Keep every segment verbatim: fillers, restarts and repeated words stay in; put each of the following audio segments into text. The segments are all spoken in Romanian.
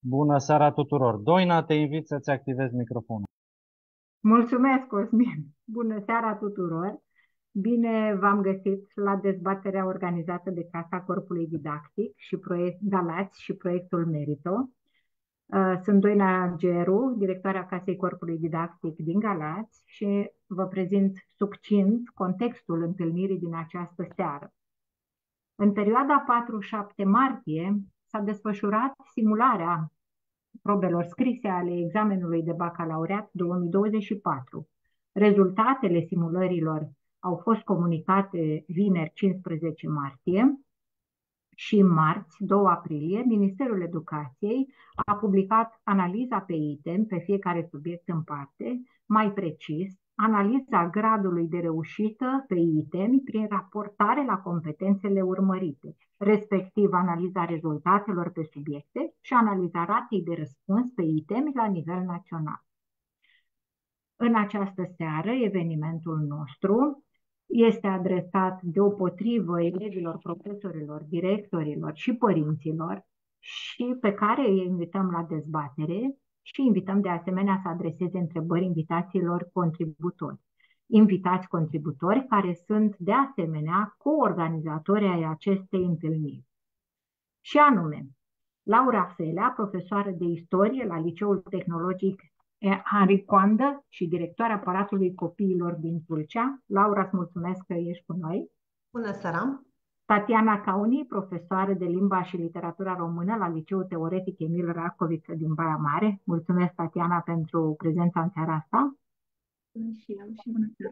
Bună seara tuturor! Doina, te invit să-ți activezi microfonul. Mulțumesc, Cosmin! Bună seara tuturor! Bine v-am găsit la dezbaterea organizată de Casa Corpului Didactic și proiect Galați și proiectul Merito. Uh, Sunt Doina Geru, directoarea Casei Corpului Didactic din Galați și vă prezint succint contextul întâlnirii din această seară. În perioada patru șapte martie s-a desfășurat simularea probelor scrise ale examenului de bacalaureat două mii douăzeci și patru. Rezultatele simulărilor au fost comunicate vineri cincisprezece martie și marți doi aprilie Ministerul Educației a publicat analiza pe item pe fiecare subiect în parte, mai precis, analiza gradului de reușită pe item prin raportare la competențele urmărite, respectiv analiza rezultatelor pe subiecte și analiza ratei de răspuns pe item la nivel național. În această seară, evenimentul nostru este adresat deopotrivă elevilor, profesorilor, directorilor și părinților și pe care îi invităm la dezbatere și invităm de asemenea să adreseze întrebări invitațiilor contributori. Invitați contributori care sunt de asemenea coorganizatori ai acestei întâlniri. Și anume, Laura Felea, profesoară de istorie la Liceul Tehnologic Henri Coandă și directoarea aparatului copiilor din Tulcea. Laura, îți mulțumesc că ești cu noi. Bună seara! Tatiana Cauni, profesoară de limba și literatura română la Liceul Teoretic Emil Racoviță din Baia Mare. Mulțumesc, Tatiana, pentru prezența în seara asta. Și eu, și bună seara!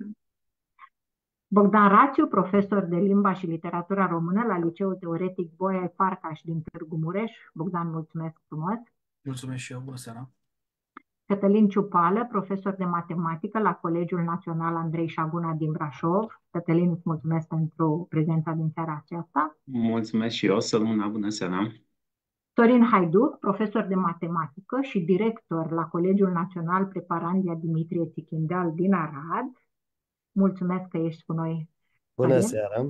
Bogdan Rațiu, profesor de limba și literatura română la Liceul Teoretic Boiai Farcaș din Târgu Mureș. Bogdan, mulțumesc frumos! Mulțumesc și eu, bună seara! Cătălin Ciupală, profesor de matematică la Colegiul Național Andrei Șaguna din Brașov. Cătălin, îți mulțumesc pentru prezența din seara aceasta. Mulțumesc și eu, Sălmuna, bună seara! Sorin Haiduc, profesor de matematică și director la Colegiul Național Preparandia Dimitrie Tichindeal din Arad. Mulțumesc că ești cu noi. Bună Sorin. seara!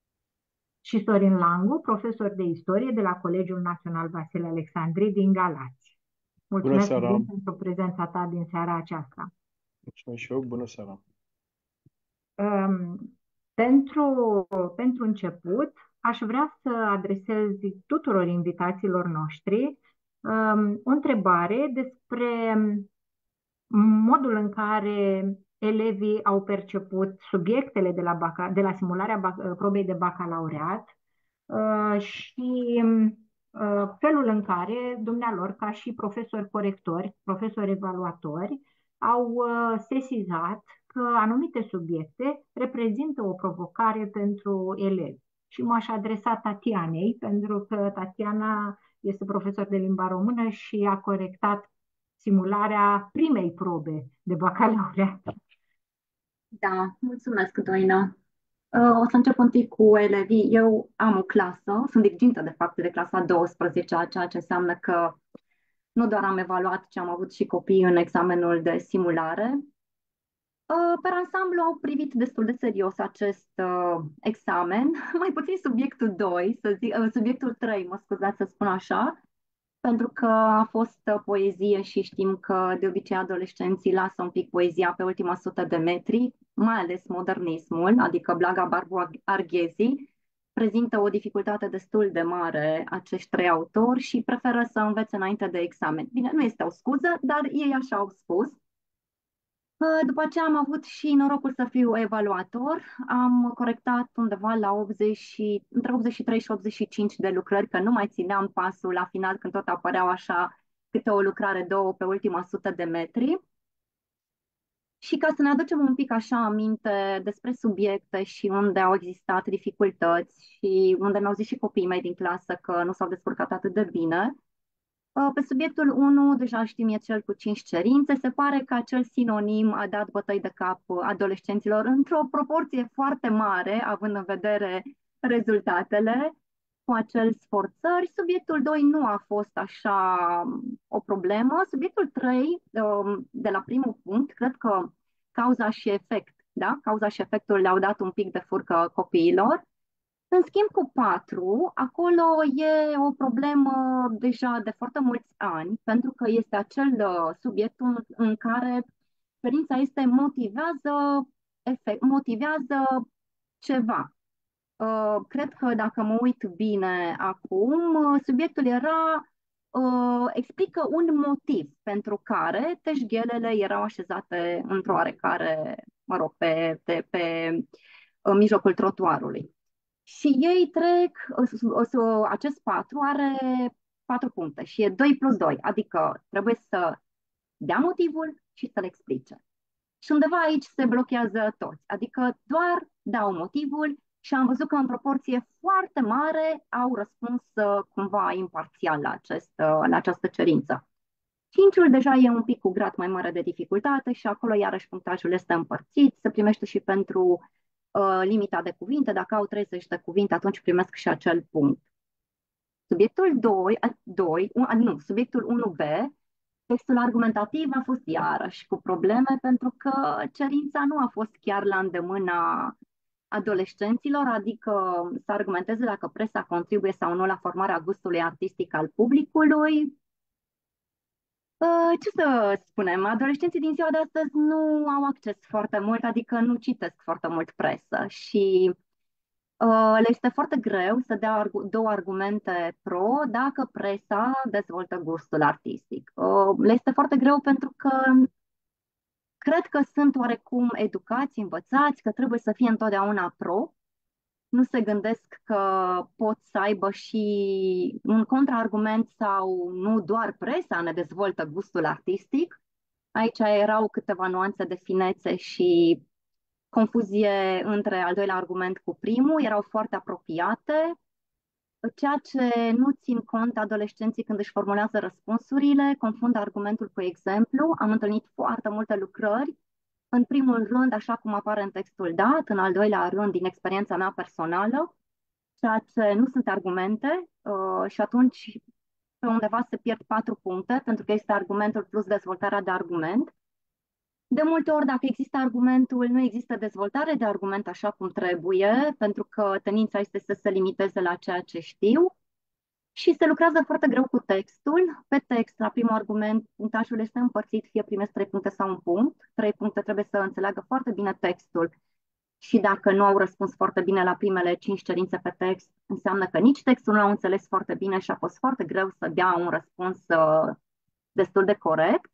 Și Sorin Langu, profesor de istorie de la Colegiul Național Vasile Alexandri din Galați. Mulțumesc pentru prezența ta din seara aceasta. Mulțumesc și eu, bună seara! Um, pentru, pentru început, aș vrea să adresez tuturor invitațiilor noștri um, o întrebare despre modul în care elevii au perceput subiectele de la, baca, de la simularea probei de bacalaureat uh, și uh, felul în care dumnealor, ca și profesori corectori, profesori evaluatori, au uh, sesizat că anumite subiecte reprezintă o provocare pentru elevi. Și m-aș adresa Tatianei, pentru că Tatiana este profesor de limba română și a corectat simularea primei probe de bacalaureat. Da, mulțumesc, Doina. O să încep întâi cu elevii. Eu am o clasă, sunt dirigintă, de fapt, de clasa a douăsprezecea, ceea ce înseamnă că nu doar am evaluat, ci am avut și copii în examenul de simulare. Pe ansamblu au privit destul de serios acest uh, examen, mai puțin subiectul doi, să zic, uh, subiectul trei, mă scuzați să spun așa, pentru că a fost uh, poezie și știm că de obicei adolescenții lasă un pic poezia pe ultima sută de metri, mai ales modernismul, adică Blaga Barbu Arghezi, prezintă o dificultate destul de mare acești trei autori și preferă să învețe înainte de examen. Bine, nu este o scuză, dar ei așa au spus. După aceea am avut și norocul să fiu evaluator. Am corectat undeva la optzeci, între optzeci și trei și optzeci și cinci de lucrări, că nu mai țineam pasul la final când tot apăreau așa câte o lucrare, două pe ultima sută de metri. Și ca să ne aducem un pic așa aminte despre subiecte și unde au existat dificultăți și unde mi-au zis și copiii mei din clasă că nu s-au descurcat atât de bine, pe subiectul unu, deja știm, e cel cu cinci cerințe. Se pare că acel sinonim a dat bătăi de cap adolescenților într-o proporție foarte mare, având în vedere rezultatele cu acel sforțări. Subiectul doi nu a fost așa o problemă. Subiectul trei, de la primul punct, cred că cauza și efect, da? Cauza și efectul le-au dat un pic de furcă copiilor. În schimb, cu patru, acolo e o problemă deja de foarte mulți ani, pentru că este acel uh, subiect în, în care cerința este motivează, efect, motivează ceva. Uh, cred că dacă mă uit bine acum, uh, subiectul era uh, explică un motiv pentru care teșghelele erau așezate într-o oarecare, mă rog, pe, pe, pe uh, mijlocul trotuarului. Și ei trec, uh, uh, acest patru are patru puncte și e doi plus doi, adică trebuie să dea motivul și să-l explice. Și undeva aici se blochează toți, adică doar dau motivul și am văzut că în proporție foarte mare au răspuns uh, cumva imparțial la, acest, uh, la această cerință. Cinciul deja e un pic cu grad mai mare de dificultate și acolo iarăși punctajul este împărțit, se primește și pentru uh, limita de cuvinte, dacă au treizeci de cuvinte atunci primesc și acel punct. Subiectul doi, doi nu, subiectul unu B, textul argumentativ a fost iarăși cu probleme pentru că cerința nu a fost chiar la îndemâna adolescenților, adică să argumenteze dacă presa contribuie sau nu la formarea gustului artistic al publicului. Ce să spunem, adolescenții din ziua de astăzi nu au acces foarte mult, adică nu citesc foarte mult presă și le este foarte greu să dea două argumente pro dacă presa dezvoltă gustul artistic. Le este foarte greu pentru că cred că sunt oarecum educați, învățați, că trebuie să fie întotdeauna pro. Nu se gândesc că pot să aibă și un contraargument sau nu doar presa ne dezvoltă gustul artistic. Aici erau câteva nuanțe de finețe și confuzie între al doilea argument cu primul, erau foarte apropiate, ceea ce nu țin cont adolescenții când își formulează răspunsurile, confundă argumentul cu exemplu. Am întâlnit foarte multe lucrări, în primul rând, așa cum apare în textul dat, în al doilea rând, din experiența mea personală, ceea ce nu sunt argumente uh, și atunci pe undeva se pierd patru puncte, pentru că este argumentul plus dezvoltarea de argument. De multe ori, dacă există argumentul, nu există dezvoltare de argument așa cum trebuie, pentru că tendința este să se limiteze la ceea ce știu și se lucrează foarte greu cu textul. Pe text, la primul argument, punctajul este împărțit, fie primesc trei puncte sau un punct. Trei puncte trebuie să înțeleagă foarte bine textul și dacă nu au răspuns foarte bine la primele cinci cerințe pe text, înseamnă că nici textul nu l-au înțeles foarte bine și a fost foarte greu să dea un răspuns uh, destul de corect.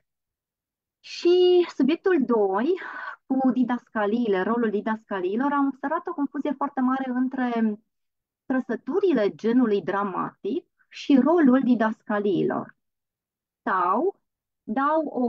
Și subiectul doi, cu didascaliile, rolul didascaliilor, am observat o confuzie foarte mare între trăsăturile genului dramatic și rolul didascaliilor. Sau dau o,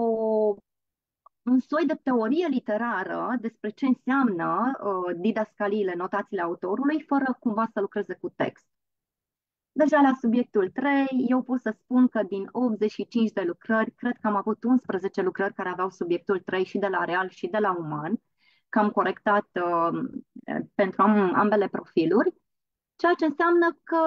un soi de teorie literară despre ce înseamnă uh, didascaliile, notațiile autorului, fără cumva să lucreze cu text. Deja la subiectul trei, eu pot să spun că din optzeci și cinci de lucrări, cred că am avut unsprezece lucrări care aveau subiectul trei și de la real și de la uman, că am corectat uh, pentru am, ambele profiluri, ceea ce înseamnă că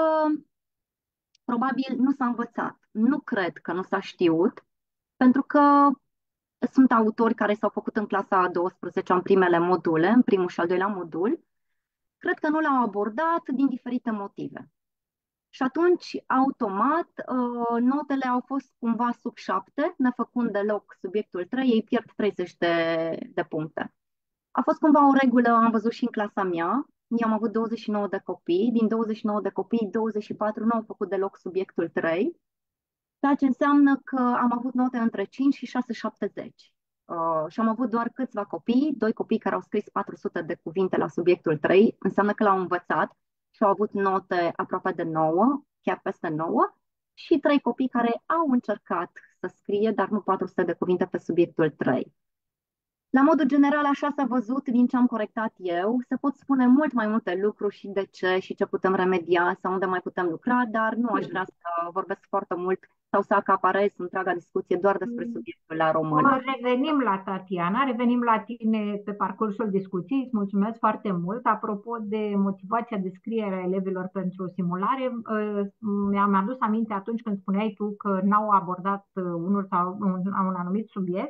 probabil nu s-a învățat. Nu cred că nu s-a știut, pentru că sunt autori care s-au făcut în clasa a douăsprezecea în primele module, în primul și al doilea modul. Cred că nu l-au abordat din diferite motive. Și atunci, automat, notele au fost cumva sub șapte, nefăcând deloc subiectul trei, ei pierd treizeci de, de puncte. A fost cumva o regulă, am văzut și în clasa mea, eu am avut douăzeci și nouă de copii, din douăzeci și nouă de copii, douăzeci și patru nu au făcut deloc subiectul trei, ceea ce înseamnă că am avut note între cinci și șase virgulă șaptezeci. Uh, și am avut doar câțiva copii, doi copii care au scris patru sute de cuvinte la subiectul trei, înseamnă că l-au învățat și au avut note aproape de nouă, chiar peste nouă, și trei copii care au încercat să scrie, dar nu patru sute de cuvinte pe subiectul trei. La modul general, așa s-a văzut din ce am corectat eu. Se pot spune mult mai multe lucruri și de ce și ce putem remedia sau unde mai putem lucra, dar nu aș vrea să vorbesc foarte mult sau să acaparez întreaga discuție doar despre subiectul la română. Revenim la Tatiana, revenim la tine pe parcursul discuției. Îți mulțumesc foarte mult. Apropo de motivația de scriere a elevilor pentru simulare, mi-am adus aminte atunci când spuneai tu că n-au abordat unul sau un, un anumit subiect.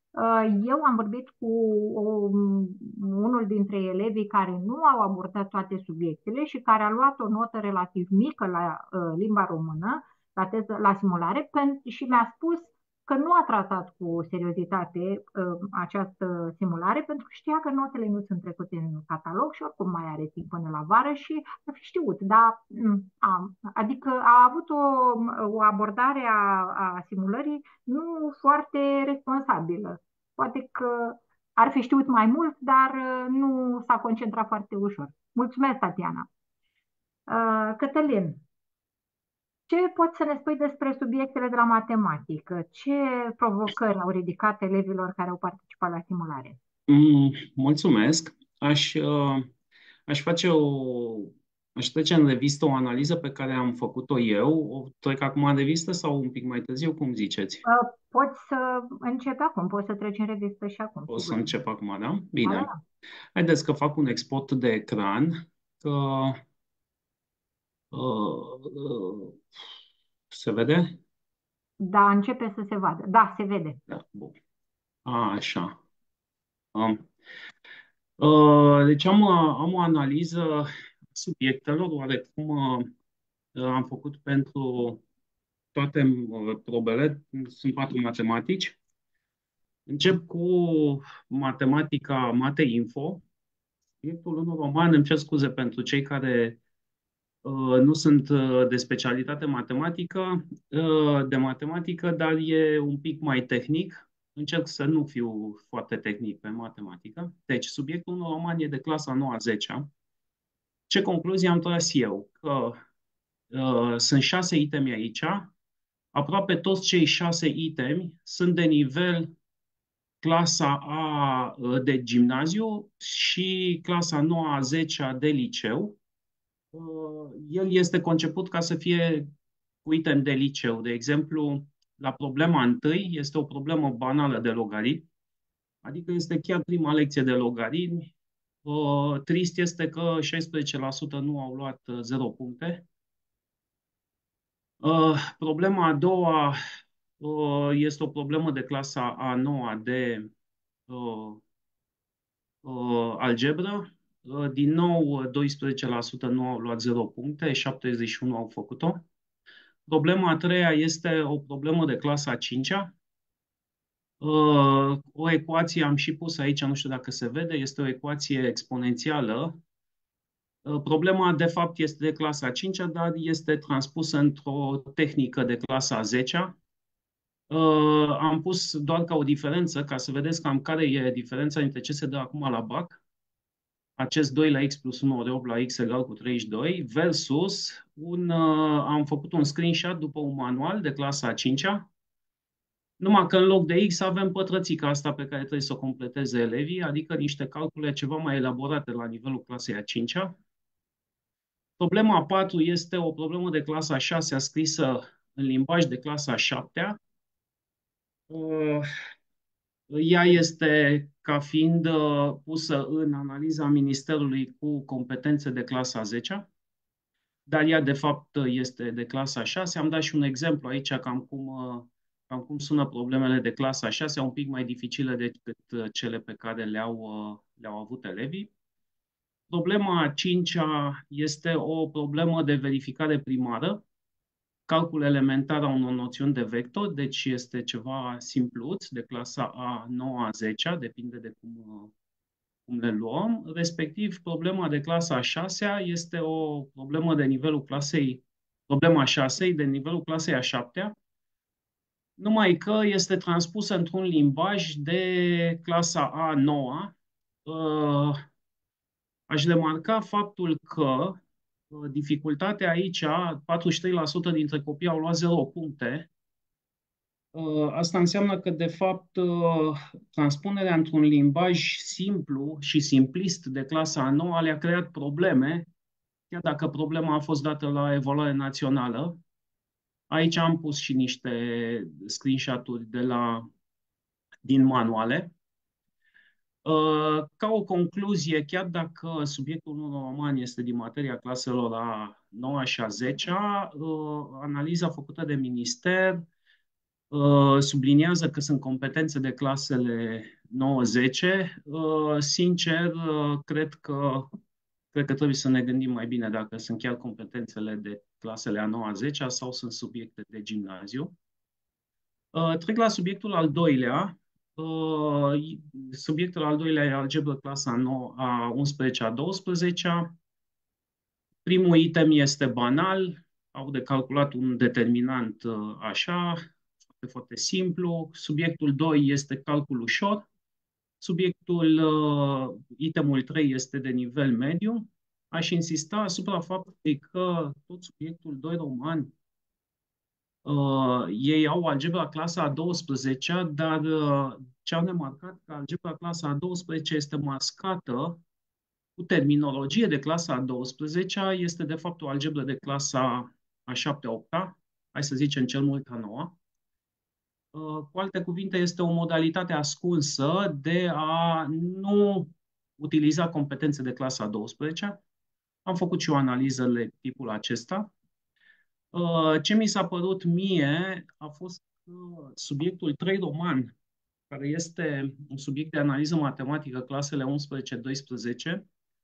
Eu am vorbit cu o, unul dintre elevii care nu au abordat toate subiectele și care a luat o notă relativ mică la uh, limba română, la, teză, la simulare, și mi-a spus că nu a tratat cu seriozitate uh, această simulare pentru că știa că notele nu sunt trecute în catalog și oricum mai are timp până la vară și a fi știut. Dar, a, adică a avut o, o abordare a, a simulării nu foarte responsabilă. Poate că ar fi știut mai mult, dar uh, nu s-a concentrat foarte ușor. Mulțumesc, Tatiana. Uh, Cătălin, ce poți să ne spui despre subiectele de la matematică? Ce provocări au ridicat elevilor care au participat la simulare? Mm, mulțumesc. Aș, uh, aș face o... Aș trece în revistă o analiză pe care am făcut-o eu. O trec acum în revistă sau un pic mai târziu? Cum ziceți? Uh, poți să începi acum, poți să treci în revistă și acum. O să sigur. încep acum, da? Da, Bine. da. Haideți că fac un export de ecran. Că, uh, uh, se vede? Da, începe să se vadă. Da, se vede. Da, bun. A, așa. Um, uh, deci am, am o analiză subiectelor, oarecum uh, am făcut pentru toate uh, probele, sunt patru matematici. Încep cu matematica Mate Info. Subiectul în roman, îmi cer scuze pentru cei care uh, nu sunt uh, de specialitate matematică, uh, de matematică, dar e un pic mai tehnic. Încerc să nu fiu foarte tehnic pe matematică. Deci, subiectul în roman e de clasa nouă a zecea. Ce concluzie am tras eu? Că uh, sunt șase itemi aici. Aproape toți cei șase itemi sunt de nivel clasa A de gimnaziu și clasa nouă a zecea de liceu. El este conceput ca să fie cu item de liceu. De exemplu, la problema întâi este o problemă banală de logaritmi, adică este chiar prima lecție de logaritmi. Trist este că șaisprezece la sută nu au luat zero puncte. Problema a doua este o problemă de clasa a noua de algebră. Din nou, doisprezece la sută nu au luat zero puncte, șaptezeci și unu au făcut-o. Problema a treia este o problemă de clasa a cincea. O ecuație am și pus aici, nu știu dacă se vede, este o ecuație exponențială. Problema, de fapt, este de clasa a cincea, dar este transpusă într-o tehnică de clasa a zecea. Am pus doar ca o diferență, ca să vedeți cam care e diferența între ce se dă acum la B A C, acest doi la x plus unu ori opt la x egal cu treizeci și doi, versus un, am făcut un screenshot după un manual de clasa a cincea, numai că în loc de x avem pătrățica asta pe care trebuie să o completeze elevii, adică niște calcule ceva mai elaborate la nivelul clasei a cincea. Problema a patru este o problemă de clasa a șasea scrisă în limbaj de clasa a șaptea. Ea este ca fiind pusă în analiza Ministerului cu competențe de clasa a zecea, dar ea de fapt este de clasa a șasea. Am dat și un exemplu aici cam cum, cam cum sună problemele de clasa a șasea, un pic mai dificile decât cele pe care le-au, le-au avut elevii. Problema a cincea este o problemă de verificare primară, calcul elementar a unor noțiuni de vector, deci este ceva simpluț, de clasa a noua a zecea, depinde de cum, cum le luăm. Respectiv, problema de clasa a șasea este o problemă de nivelul clasei, problema a șasei de nivelul clasei a șaptea, numai că este transpusă într-un limbaj de clasa a noua. Aș remarca faptul că dificultatea aici, patruzeci și trei la sută dintre copii au luat zero puncte. Asta înseamnă că, de fapt, transpunerea într-un limbaj simplu și simplist de clasa a noua le-a creat probleme, chiar dacă problema a fost dată la evaluare națională. Aici am pus și niște screenshot-uri de la, din manuale. Ca o concluzie, chiar dacă subiectul în roman este din materia claselor a noua și a zecea, analiza făcută de minister Uh, subliniază că sunt competențe de clasele nouă zece. Uh, sincer, uh, cred că, cred că trebuie să ne gândim mai bine dacă sunt chiar competențele de clasele a noua zecea sau sunt subiecte de gimnaziu. Uh, trec la subiectul al doilea. Uh, subiectul al doilea e algebră clasa nouă, a unsprezecea, a douăsprezecea. Primul item este banal, au de calculat un determinant uh, așa, foarte, foarte simplu. Subiectul doi este calcul ușor. Subiectul, uh, itemul trei este de nivel mediu. Aș insista asupra faptului că tot subiectul doi roman, uh, ei au algebra clasa a douăsprezecea, dar uh, ce au remarcat că algebra clasa a douăsprezecea este mascată cu terminologie de clasa a douăsprezecea, este de fapt o algebră de clasa a șaptea, opta, hai să zicem cel mult a noua. Cu alte cuvinte, este o modalitate ascunsă de a nu utiliza competențe de clasa a douăsprezecea. Am făcut și o analiză de tipul acesta. Ce mi s-a părut mie a fost că subiectul trei roman, care este un subiect de analiză matematică clasele unsprezece doisprezece,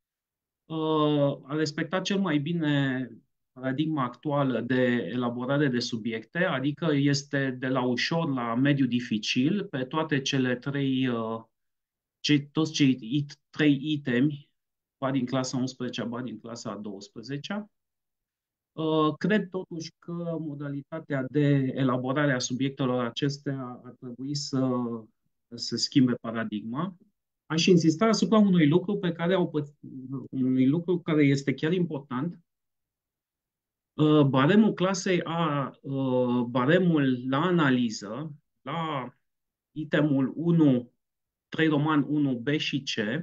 a respectat cel mai bine paradigma actuală de elaborare de subiecte, adică este de la ușor la mediu dificil pe toate cele trei, cei, toți cei trei itemi, ba din clasa unsprezecea, ba din clasa a douăsprezecea. Cred totuși că modalitatea de elaborare a subiectelor acestea ar trebui să, să schimbe paradigma. Aș insista asupra unui lucru pe care au unui lucru care este chiar important. Baremul clasei A, baremul la analiză, la itemul unu, trei roman unu, B și C,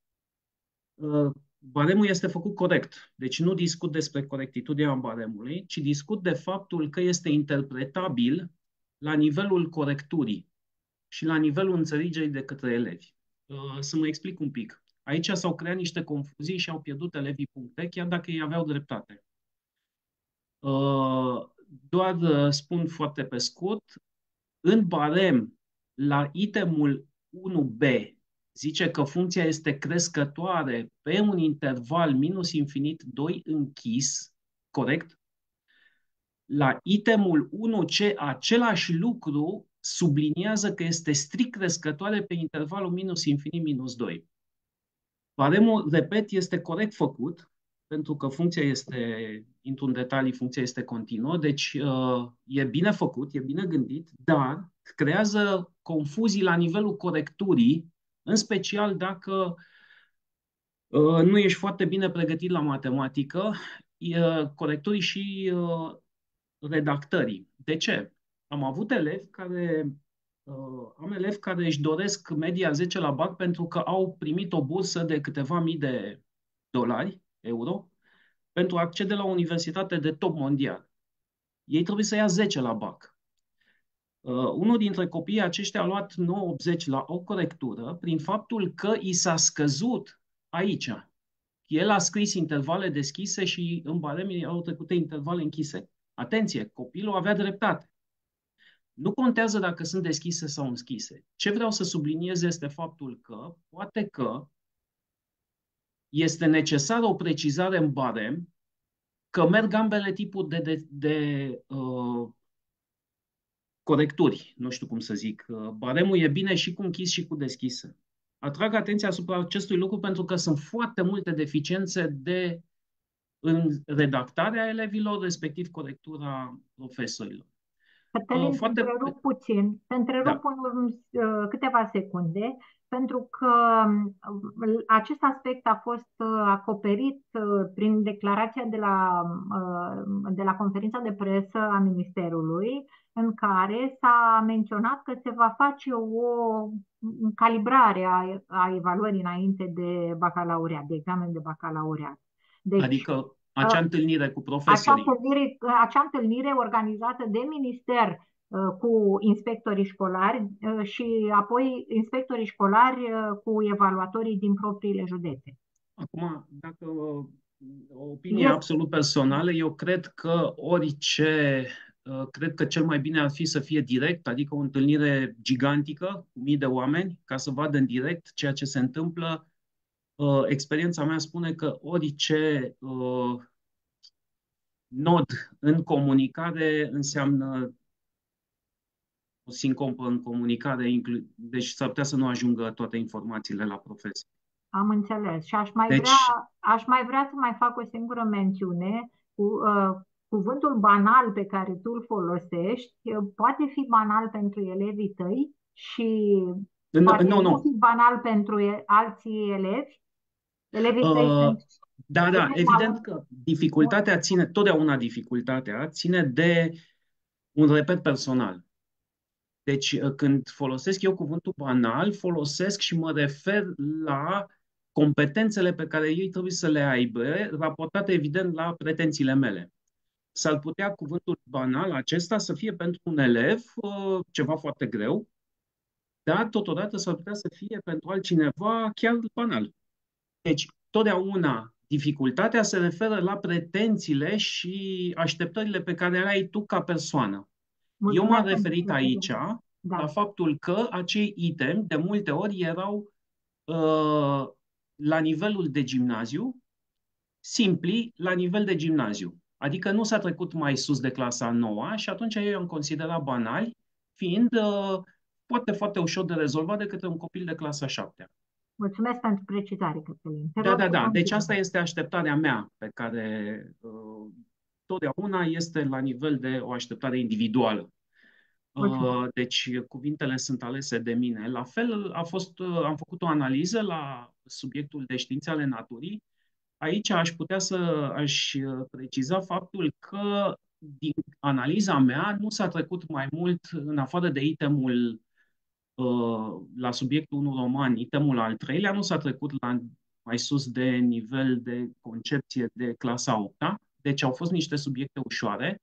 baremul este făcut corect. Deci nu discut despre corectitudinea baremului, ci discut de faptul că este interpretabil la nivelul corecturii și la nivelul înțelegerii de către elevi. Să mă explic un pic. Aici s-au creat niște confuzii și au pierdut elevii puncte, chiar dacă ei aveau dreptate. Doar spun foarte pe scurt, în barem, la itemul unu B, zice că funcția este crescătoare pe un interval minus infinit doi închis, corect? La itemul unu C, același lucru subliniază că este strict crescătoare pe intervalul minus infinit minus doi. Baremul, repet, este corect făcut, pentru că funcția este, intru în detalii, funcția este continuă, deci uh, e bine făcut, e bine gândit, dar creează confuzii la nivelul corecturii, în special dacă uh, nu ești foarte bine pregătit la matematică, uh, corecturii și uh, redactării. De ce? Am avut elevi care, uh, am elevi care își doresc media zece la B A C pentru că au primit o bursă de câteva mii de dolari, euro, pentru a accede la o universitate de top mondial. Ei trebuie să ia zece la B A C. Uh, unul dintre copiii aceștia a luat nouă optzeci la o corectură prin faptul că i s-a scăzut aici. El a scris intervale deschise și în barem au trecute intervale închise. Atenție, copilul avea dreptate. Nu contează dacă sunt deschise sau închise. Ce vreau să subliniez este faptul că, poate că, este necesară o precizare în barem că merg ambele tipuri de, de, de uh, corecturi, nu știu cum să zic. Baremul e bine și cu închis și cu deschisă. Atrag atenția asupra acestui lucru pentru că sunt foarte multe deficiențe de în redactarea elevilor, respectiv corectura profesorilor. Cătălin, Uh, foarte... te întrerup puțin, te întrerup Da. în uh, câteva secunde, pentru că uh, acest aspect a fost uh, acoperit uh, prin declarația de la, uh, de la conferința de presă a Ministerului, în care s-a menționat că se va face o calibrare a, a evaluării înainte de bacalaureat, de examen de bacalaureat. Deci, adică acea uh, întâlnire cu Acea profesorii. întâlnire, acea întâlnire organizată de minister uh, cu inspectorii școlari uh, și apoi inspectorii școlari uh, cu evaluatorii din propriile județe. Acum, dacă o opinie Este. absolut personală, eu cred că orice Uh, Cred că cel mai bine ar fi să fie direct, adică o întâlnire gigantică cu mii de oameni, ca să vadă în direct ceea ce se întâmplă. Uh, Experiența mea spune că orice uh, nod în comunicare înseamnă o sincopă în comunicare, inclu- deci s-ar putea să nu ajungă toate informațiile la profesor. Am înțeles. Și aș mai Deci, vrea, aș mai vrea să mai fac o singură mențiune. Cu, uh, cuvântul banal pe care tu îl folosești uh, poate fi banal pentru elevii tăi și nu, poate nu, nu nu. fi banal pentru e- alții elevi. Elevii tăi Uh, sunt da, da, elevi evident au- că dificultatea ține, totdeauna dificultatea ține de un repet personal. Deci, uh, când folosesc eu cuvântul banal, folosesc și mă refer la competențele pe care ei trebuie să le aibă, raportate evident la pretențiile mele. S-ar putea cuvântul banal acesta să fie pentru un elev uh, ceva foarte greu, dar totodată s-ar putea să fie pentru altcineva chiar banal. Deci, totdeauna dificultatea se referă la pretențiile și așteptările pe care le ai tu ca persoană. Eu Mulțumesc m-am pentru referit aici Da. la faptul că acei item de multe ori erau uh, la nivelul de gimnaziu, simpli la nivel de gimnaziu. Adică nu s-a trecut mai sus de clasa a noua și atunci eu i-am considerat banali, fiind uh, foarte, foarte ușor de rezolvat de către un copil de clasa a șaptea. Mulțumesc pentru precizare, Cătălin. Te Da, rog da, să da. Deci continui. asta este așteptarea mea, pe care uh, totdeauna este la nivel de o așteptare individuală. Mulțumesc. Uh, deci cuvintele sunt alese de mine. La fel a fost, uh, am făcut o analiză la subiectul de științe ale naturii. Aici aș putea să aș uh, preciza faptul că din analiza mea nu s-a trecut mai mult în afară de itemul uh, la subiectul unu roman, itemul al treilea, nu s-a trecut la mai sus de nivel de concepție de clasa a opta. Deci au fost niște subiecte ușoare.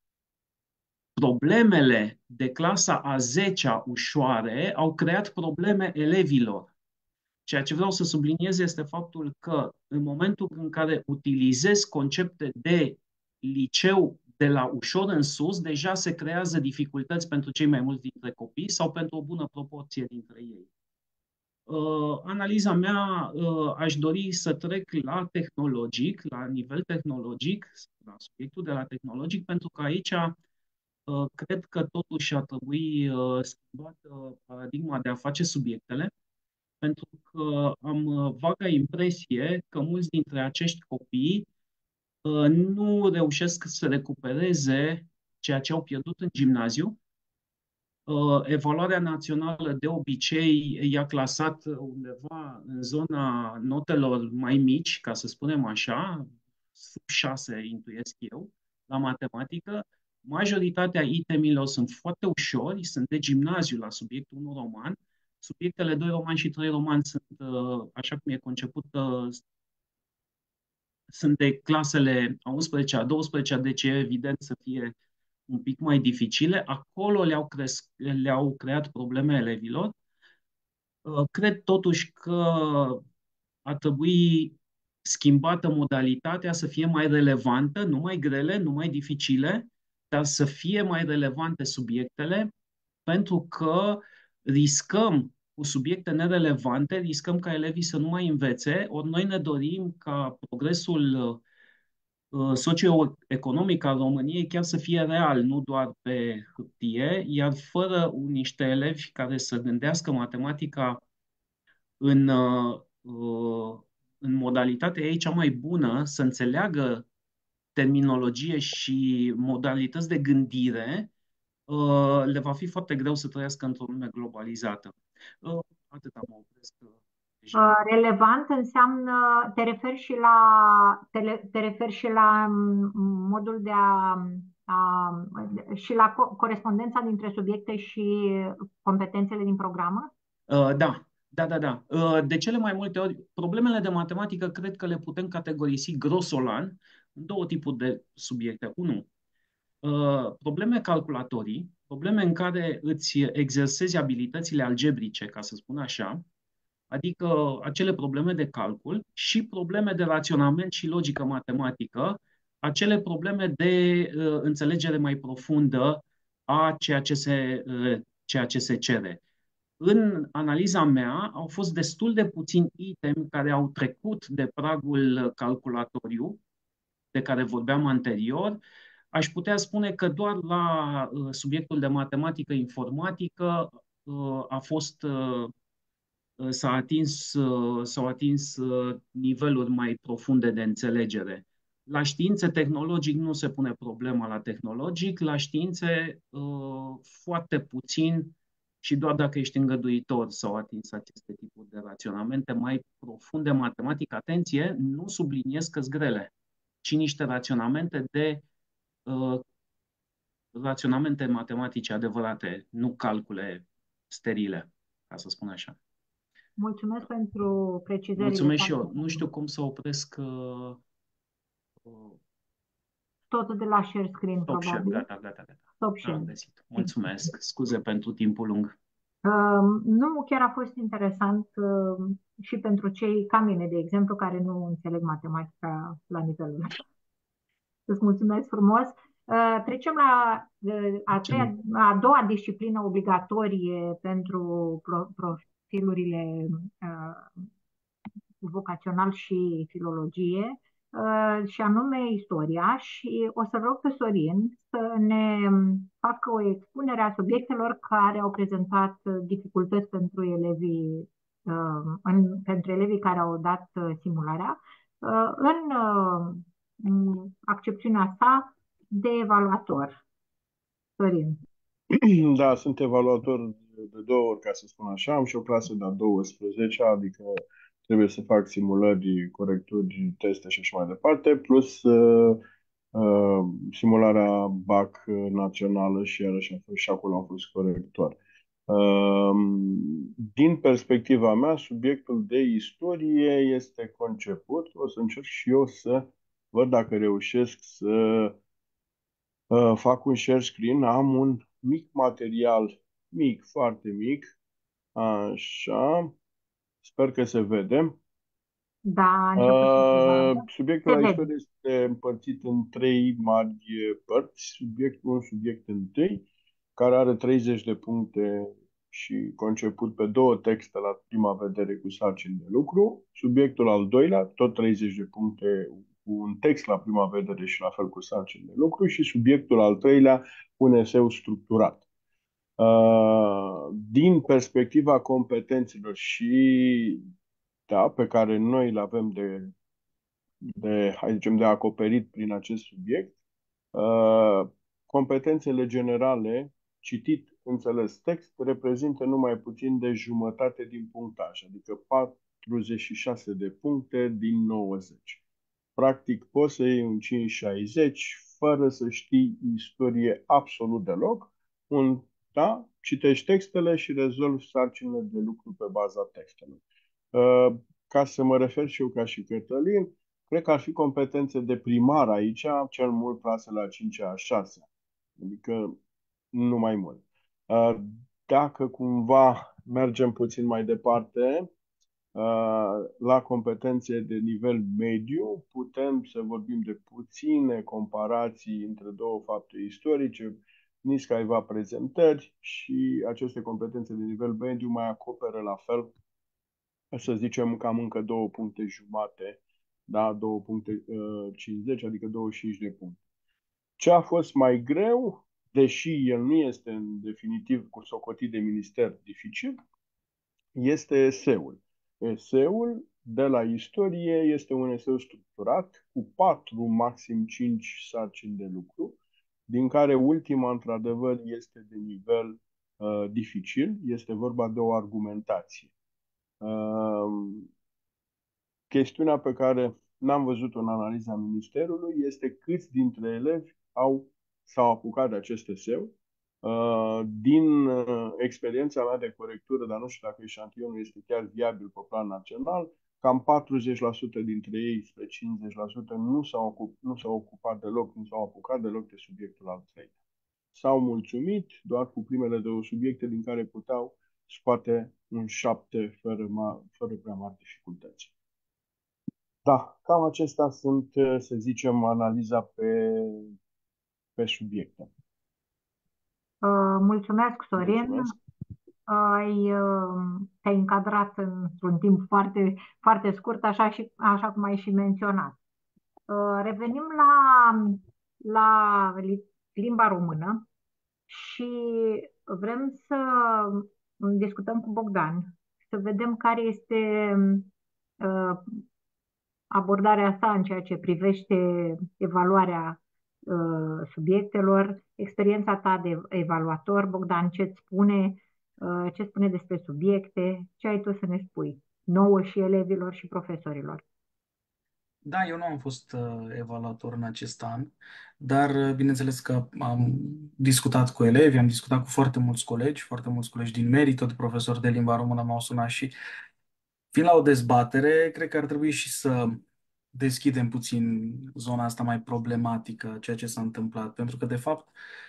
Problemele de clasa a zecea ușoare au creat probleme elevilor. Ceea ce vreau să subliniez este faptul că în momentul în care utilizez concepte de liceu de la ușor în sus, deja se creează dificultăți pentru cei mai mulți dintre copii sau pentru o bună proporție dintre ei. Uh, analiza mea, uh, aș dori să trec la tehnologic, la nivel tehnologic, la subiectul de la tehnologic, pentru că aici uh, cred că totuși ar trebui uh, schimbată paradigma de a face subiectele, pentru că am uh, vaga impresie că mulți dintre acești copii uh, nu reușesc să recupereze ceea ce au pierdut în gimnaziu. Uh, Evaluarea națională de obicei i-a clasat undeva în zona notelor mai mici, ca să spunem așa, sub șase intuiesc eu, la matematică. Majoritatea itemilor sunt foarte ușori, sunt de gimnaziu la subiectul unu roman. Subiectele doi roman și trei roman sunt, uh, așa cum e conceput, uh, sunt de clasele a unsprezecea, a douăsprezecea, deci e evident să fie un pic mai dificile. Acolo le-au, cresc, le-au creat probleme elevilor. Uh, Cred totuși că ar trebui schimbată modalitatea să fie mai relevantă, nu mai grele, nu mai dificile, dar să fie mai relevante subiectele, pentru că riscăm cu subiecte nerelevante, riscăm ca elevii să nu mai învețe, ori noi ne dorim ca progresul uh, socioeconomic al României chiar să fie real, nu doar pe hârtie, iar fără niște elevi care să gândească matematica în, uh, în modalitatea ei cea mai bună, să înțeleagă terminologie și modalități de gândire, uh, le va fi foarte greu să trăiască într-o lume globalizată. Uh, Atât am opresc. uh, deja. Uh, Relevant înseamnă, te referi și la, te, le- te referi și la mm, modul de a, a și la co- corespondența dintre subiecte și competențele din programă? Uh, Da, da, da, da. Uh, De cele mai multe ori, problemele de matematică cred că le putem categorisi grosolan în două tipuri de subiecte. Unu, uh, probleme calculatorii, probleme în care îți exersezi abilitățile algebrice, ca să spun așa, adică acele probleme de calcul și probleme de raționament și logică matematică, acele probleme de uh, înțelegere mai profundă a ceea ce se, uh, ceea ce se cere. În analiza mea au fost destul de puțini itemi care au trecut de pragul calculatoriu de care vorbeam anterior. Aș putea spune că doar la uh, subiectul de matematică informatică uh, a fost uh, s-a atins, uh, s-au atins uh, niveluri mai profunde de înțelegere. La științe tehnologic nu se pune problema la tehnologic, la științe uh, foarte puțin și doar dacă ești îngăduitor s-au atins aceste tipuri de raționamente mai profunde matematic. Atenție, nu subliniez că-s grele, ci niște raționamente de uh, raționamente matematice adevărate, nu calcule sterile, ca să spun așa. Mulțumesc pentru precizările. Mulțumesc și eu. foarte Nu știu cum să opresc uh, uh, Totul de la share screen, Top Share. probabil. Gata, gata, gata. Top share. Am găsit. Mulțumesc. Scuze pentru timpul lung. Uh, nu, chiar a fost interesant uh, și pentru cei ca mine, de exemplu, care nu înțeleg matematica la nivelul ăsta. Îți mulțumesc frumos. Uh, trecem la uh, a, treia, a doua disciplină obligatorie pentru pro, profilurile uh, vocațional și filologie, uh, și anume istoria, și o să rog pe Sorin să ne facă o expunere a subiectelor care au prezentat dificultăți pentru elevii, uh, în, pentru elevii care au dat simularea, uh, în uh, accepțiunea sa de evaluator. Sorin. Da, sunt evaluator de două ori, ca să spun așa. Am și o clasă de-a douăsprezecea, adică trebuie să fac simulări, corecturi, teste și așa mai departe, plus uh, uh, simularea B A C națională și iarăși am fost, și acolo am fost corector. Uh, din perspectiva mea, subiectul de istorie este conceput. O să încerc și eu să văd dacă reușesc să uh, fac un share screen. Am un mic material, mic, foarte mic, așa, sper că se vede. Da, a început să se Uh, vadă. subiectul Se la vede. istorie este împărțit în trei mari părți. Subiectul, un subiect întâi, care are treizeci de puncte și conceput pe două texte la prima vedere cu sarcini de lucru. Subiectul al doilea, tot treizeci de puncte cu un text la prima vedere și la fel cu sarcini de lucru. Și subiectul al treilea, un eseu structurat. Uh, din perspectiva competențelor și da, pe care noi le avem de, de, hai zicem, de acoperit prin acest subiect, uh, competențele generale, citit, înțeles text, reprezintă numai puțin de jumătate din punctaj, adică patruzeci și șase de puncte din nouăzeci. Practic, poți să iei un cinci șaizeci fără să știi istorie absolut deloc. Un, da? Citești textele și rezolvi sarcinile de lucru pe baza textelor. Uh, ca să mă refer și eu ca și Cătălin, cred că ar fi competențe de primar aici, cel mult clasele a cincea, a șasea. Adică nu mai mult. Uh, dacă cumva mergem puțin mai departe, la competențe de nivel mediu, putem să vorbim de puține comparații între două fapte istorice, nici câteva prezentări, și aceste competențe de nivel mediu mai acoperă la fel, să zicem, cam încă două puncte jumate, da, două puncte cincizeci, adică douăzeci și cinci de puncte. Ce a fost mai greu, deși el nu este în definitiv cu socotit de minister dificil, este eseul. Eseul de la istorie este un eseu structurat cu patru, maxim cinci sarcini de lucru, din care ultima, într-adevăr, este de nivel uh, dificil. Este vorba de o argumentație. Uh, chestiunea pe care n-am văzut-o în analiza Ministerului este câți dintre elevi au, s-au apucat de acest eseu. Din experiența mea de corectură, dar nu știu dacă eșantionul este chiar viabil pe plan național, cam patruzeci la sută dintre ei, spre cincizeci la sută, nu s-au ocup, nu s-au ocupat deloc, nu s-au apucat deloc de subiectul al treilea. S-au mulțumit doar cu primele două subiecte din care puteau scoate un șapte fără, ma, fără prea mari dificultăți. Da, cam acestea sunt, uh, să zicem, analiza pe, pe subiecte. Uh, mulțumesc, Sorin. Mulțumesc. Ai, uh, te-ai încadrat într-un timp foarte, foarte scurt, așa, și, așa cum ai și menționat. Uh, revenim la, la li- limba română și vrem să discutăm cu Bogdan, să vedem care este uh, abordarea sa în ceea ce privește evaluarea uh, subiectelor, experiența ta de evaluator. Bogdan, ce-ți spune, uh, ce spune despre subiecte, ce ai tu să ne spui, nouă și elevilor și profesorilor? Da, eu nu am fost uh, evaluator în acest an, dar uh, bineînțeles că am discutat cu elevi, am discutat cu foarte mulți colegi, foarte mulți colegi din Merit, tot profesori de limba română m-au sunat și fiind la o dezbatere, cred că ar trebui și să deschidem puțin zona asta mai problematică, ceea ce s-a întâmplat, pentru că de fapt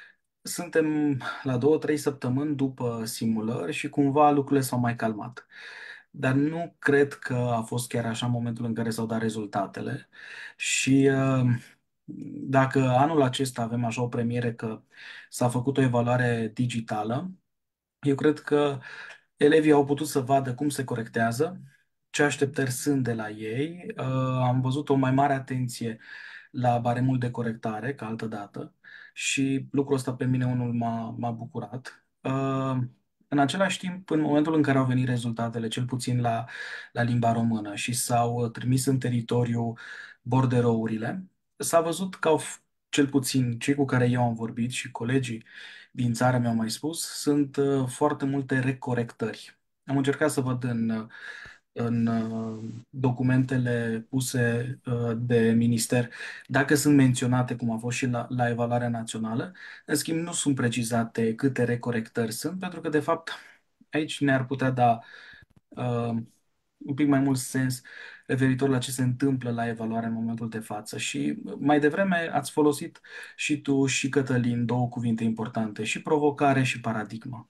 suntem la două, trei săptămâni după simulări și cumva lucrurile s-au mai calmat. Dar nu cred că a fost chiar așa în momentul în care s-au dat rezultatele. Și uh, dacă anul acesta avem așa o premieră că s-a făcut o evaluare digitală, eu cred că elevii au putut să vadă cum se corectează, ce așteptări sunt de la ei. Uh, am văzut o mai mare atenție la baremul de corectare, ca altă dată, și lucrul ăsta pe mine unul m-a, m-a bucurat. Uh, în același timp, în momentul în care au venit rezultatele, cel puțin la, la limba română, și s-au trimis în teritoriu borderourile, s-a văzut că au, f- cel puțin cei cu care eu am vorbit și colegii din țară mi-au mai spus, sunt uh, foarte multe recorectări. Am încercat să văd în, uh, în uh, documentele puse uh, de minister dacă sunt menționate, cum a fost și la, la evaluarea națională. În schimb, nu sunt precizate câte recorectări sunt, pentru că, de fapt, aici ne-ar putea da uh, un pic mai mult sens referitor la ce se întâmplă la evaluare în momentul de față. Și mai devreme ați folosit și tu și Cătălin două cuvinte importante, și provocare și paradigmă.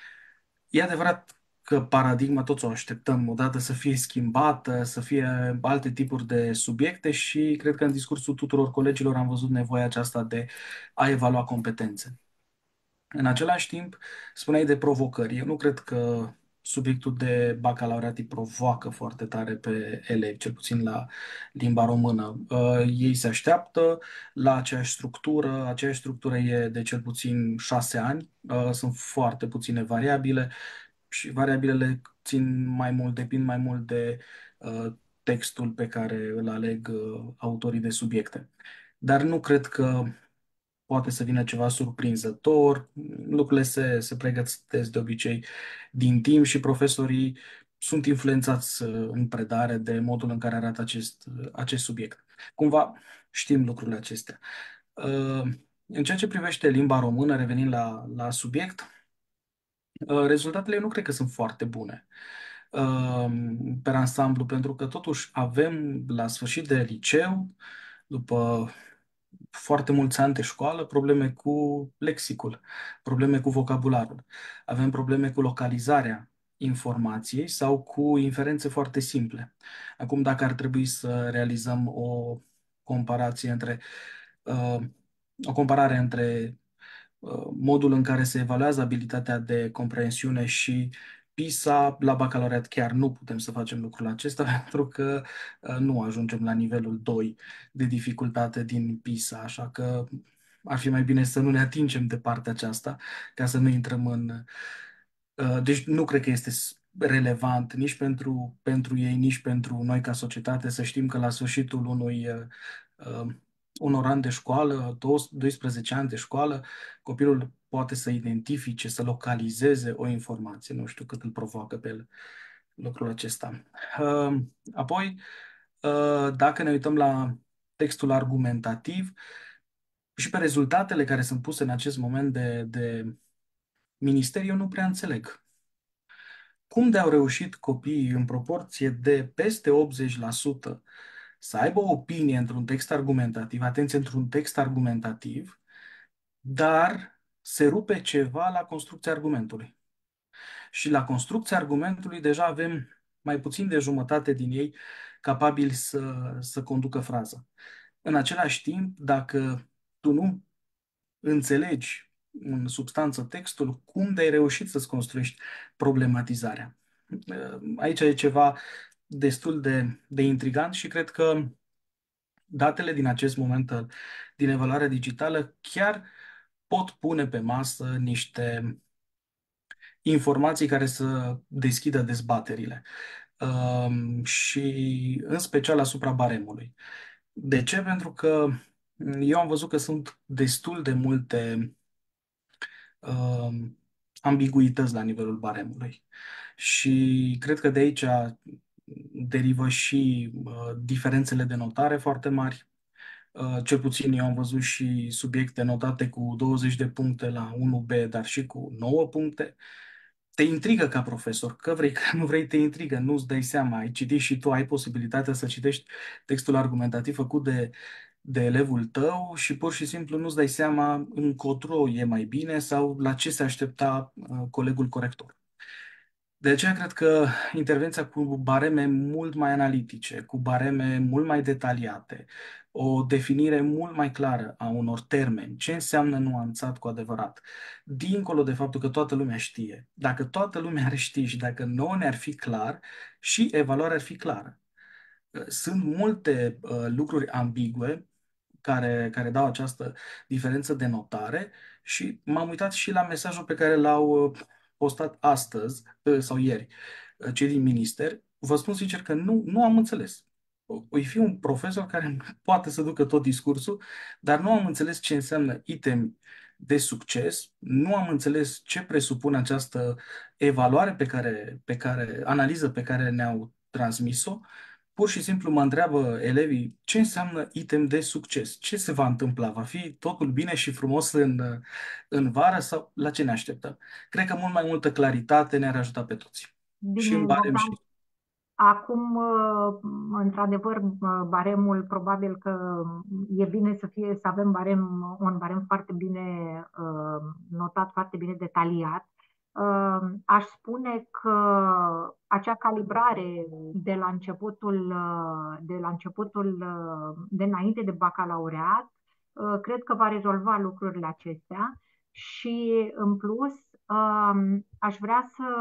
E adevărat că paradigma toți o așteptăm odată să fie schimbată, să fie alte tipuri de subiecte și cred că în discursul tuturor colegilor am văzut nevoia aceasta de a evalua competențe. În același timp, spuneai de provocări. Eu nu cred că subiectul de bacalaureat îi provoacă foarte tare pe elevi, cel puțin la limba română. Uh, ei se așteaptă la aceeași structură, aceeași structură e de cel puțin șase ani, uh, sunt foarte puține variabile și variabilele țin mai mult, depind mai mult de uh, textul pe care îl aleg uh, autorii de subiecte. Dar nu cred că poate să vină ceva surprinzător. Lucrurile se, se pregătesc de obicei din timp și profesorii sunt influențați uh, în predare de modul în care arată acest, uh, acest subiect. Cumva știm lucrurile acestea. Uh, În ceea ce privește limba română, revenind la, la subiect, uh, rezultatele eu nu cred că sunt foarte bune uh, pe ansamblu, pentru că totuși avem la sfârșit de liceu, după foarte mulți ani de școală, probleme cu lexicul, probleme cu vocabularul. Avem probleme cu localizarea informației sau cu inferențe foarte simple. Acum, dacă ar trebui să realizăm o comparație între uh, o comparare între uh, modul în care se evaluează abilitatea de comprensiune și PISA, la bacalaureat chiar nu putem să facem lucrul acesta pentru că uh, nu ajungem la nivelul doi de dificultate din PISA, așa că ar fi mai bine să nu ne atingem de partea aceasta ca să nu intrăm în... uh, Deci nu cred că este s- relevant nici pentru, pentru ei, nici pentru noi ca societate să știm că la sfârșitul unui uh, uh, unor ani de școală, doisprezece ani de școală, copilul poate să identifice, să localizeze o informație. Nu știu cât îl provoacă pe el lucrul acesta. Uh, Apoi, uh, dacă ne uităm la textul argumentativ și pe rezultatele care sunt puse în acest moment de, de minister, eu nu prea înțeleg. Cum de au reușit copiii în proporție de peste optzeci la sută să aibă o opinie într-un text argumentativ, atenție, într-un text argumentativ, dar se rupe ceva la construcția argumentului. Și la construcția argumentului deja avem mai puțin de jumătate din ei capabili să, să conducă fraza. În același timp, dacă tu nu înțelegi în substanță textul, cum de-ai reușit să-ți construiești problematizarea? Aici e ceva destul de, de intrigant și cred că datele din acest moment al- din evaluarea digitală chiar pot pune pe masă niște informații care să deschidă dezbaterile. Um, și în special asupra baremului. De ce? Pentru că eu am văzut că sunt destul de multe um, ambiguități la nivelul baremului. Și cred că de aici derivă și uh, diferențele de notare foarte mari. Uh, cel puțin eu am văzut și subiecte notate cu douăzeci de puncte la unu B, dar și cu nouă puncte. Te intrigă ca profesor, că vrei, că nu vrei, te intrigă, nu-ți dai seama, ai citit și tu ai posibilitatea să citești textul argumentativ făcut de, de elevul tău și pur și simplu nu-ți dai seama încotro e mai bine sau la ce se aștepta uh, colegul corector. De aceea cred că intervenția cu bareme mult mai analitice, cu bareme mult mai detaliate, o definire mult mai clară a unor termeni, ce înseamnă nuanțat cu adevărat, dincolo de faptul că toată lumea știe. Dacă toată lumea ar ști și dacă nouă ne-ar fi clar, și evaluarea ar fi clară. Sunt multe uh, lucruri ambigue care, care dau această diferență de notare și m-am uitat și la mesajul pe care l-au uh, postat astăzi uh, sau ieri uh, cei din minister. Vă spun sincer că nu, nu am înțeles. Voi fi un profesor care poate să ducă tot discursul, dar nu am înțeles ce înseamnă item de succes, nu am înțeles ce presupune această evaluare pe care, pe care, analiză pe care ne-au transmis-o. Pur și simplu mă întreabă elevii ce înseamnă item de succes, ce se va întâmpla, va fi totul bine și frumos în, în vară sau la ce ne așteptăm. Cred că mult mai multă claritate ne-ar ajuta pe toți. Și Bine, în barem Bogdan, și... acum, uh, într-adevăr, uh, baremul probabil că e bine să fie, să avem barem, un barem foarte bine uh, notat, foarte bine detaliat. Uh, Aș spune că acea calibrare de la începutul, uh, de la începutul, uh, de înainte de bacalaureat, uh, cred că va rezolva lucrurile acestea și, în plus, um, aș vrea să,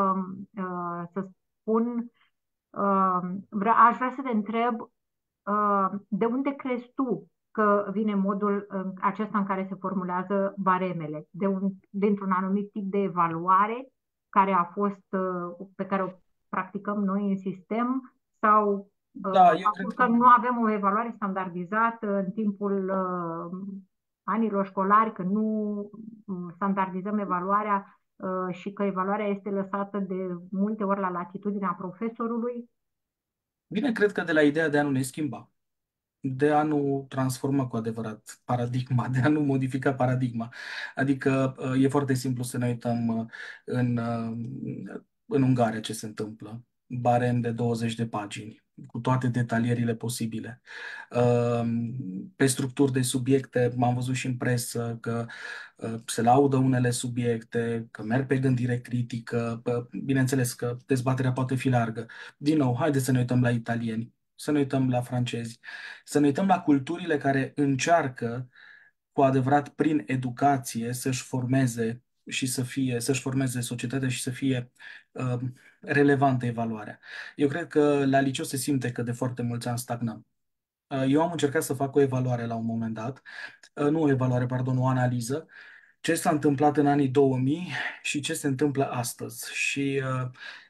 uh, să spun Uh, vre- aș vrea să te întreb uh, de unde crezi tu că vine modul uh, acesta în care se formulează baremele? De un, dintr-un anumit tip de evaluare care a fost, uh, pe care o practicăm noi în sistem sau uh, Da, eu faptul cred că că nu avem o evaluare standardizată în timpul uh, anilor școlari, că nu uh, standardizăm evaluarea uh, și că evaluarea este lăsată de multe ori la latitudinea profesorului. Bine, cred că de la ideea de a nu ne schimba, de a nu transforma cu adevărat paradigma, de a nu modifica paradigma. Adică uh, e foarte simplu să ne uităm uh, în, uh, în Ungaria ce se întâmplă. Barem de douăzeci de pagini, cu toate detalierile posibile. Uh, Pe structuri de subiecte, m-am văzut și în presă că uh, se laudă unele subiecte, că merg pe gândire critică. Bă, bineînțeles că dezbaterea poate fi largă. Din nou, haideți să ne uităm la italieni, să ne uităm la francezi, să ne uităm la culturile care încearcă cu adevărat prin educație să-și formeze și să fie, să-și formeze societatea și să fie uh, relevantă evaluarea. Eu cred că la liceu se simte că de foarte mulți ani stagnăm. Uh, eu am încercat să fac o evaluare la un moment dat, uh, nu o evaluare, pardon, o analiză, ce s-a întâmplat în anii două mii și ce se întâmplă astăzi. Și uh,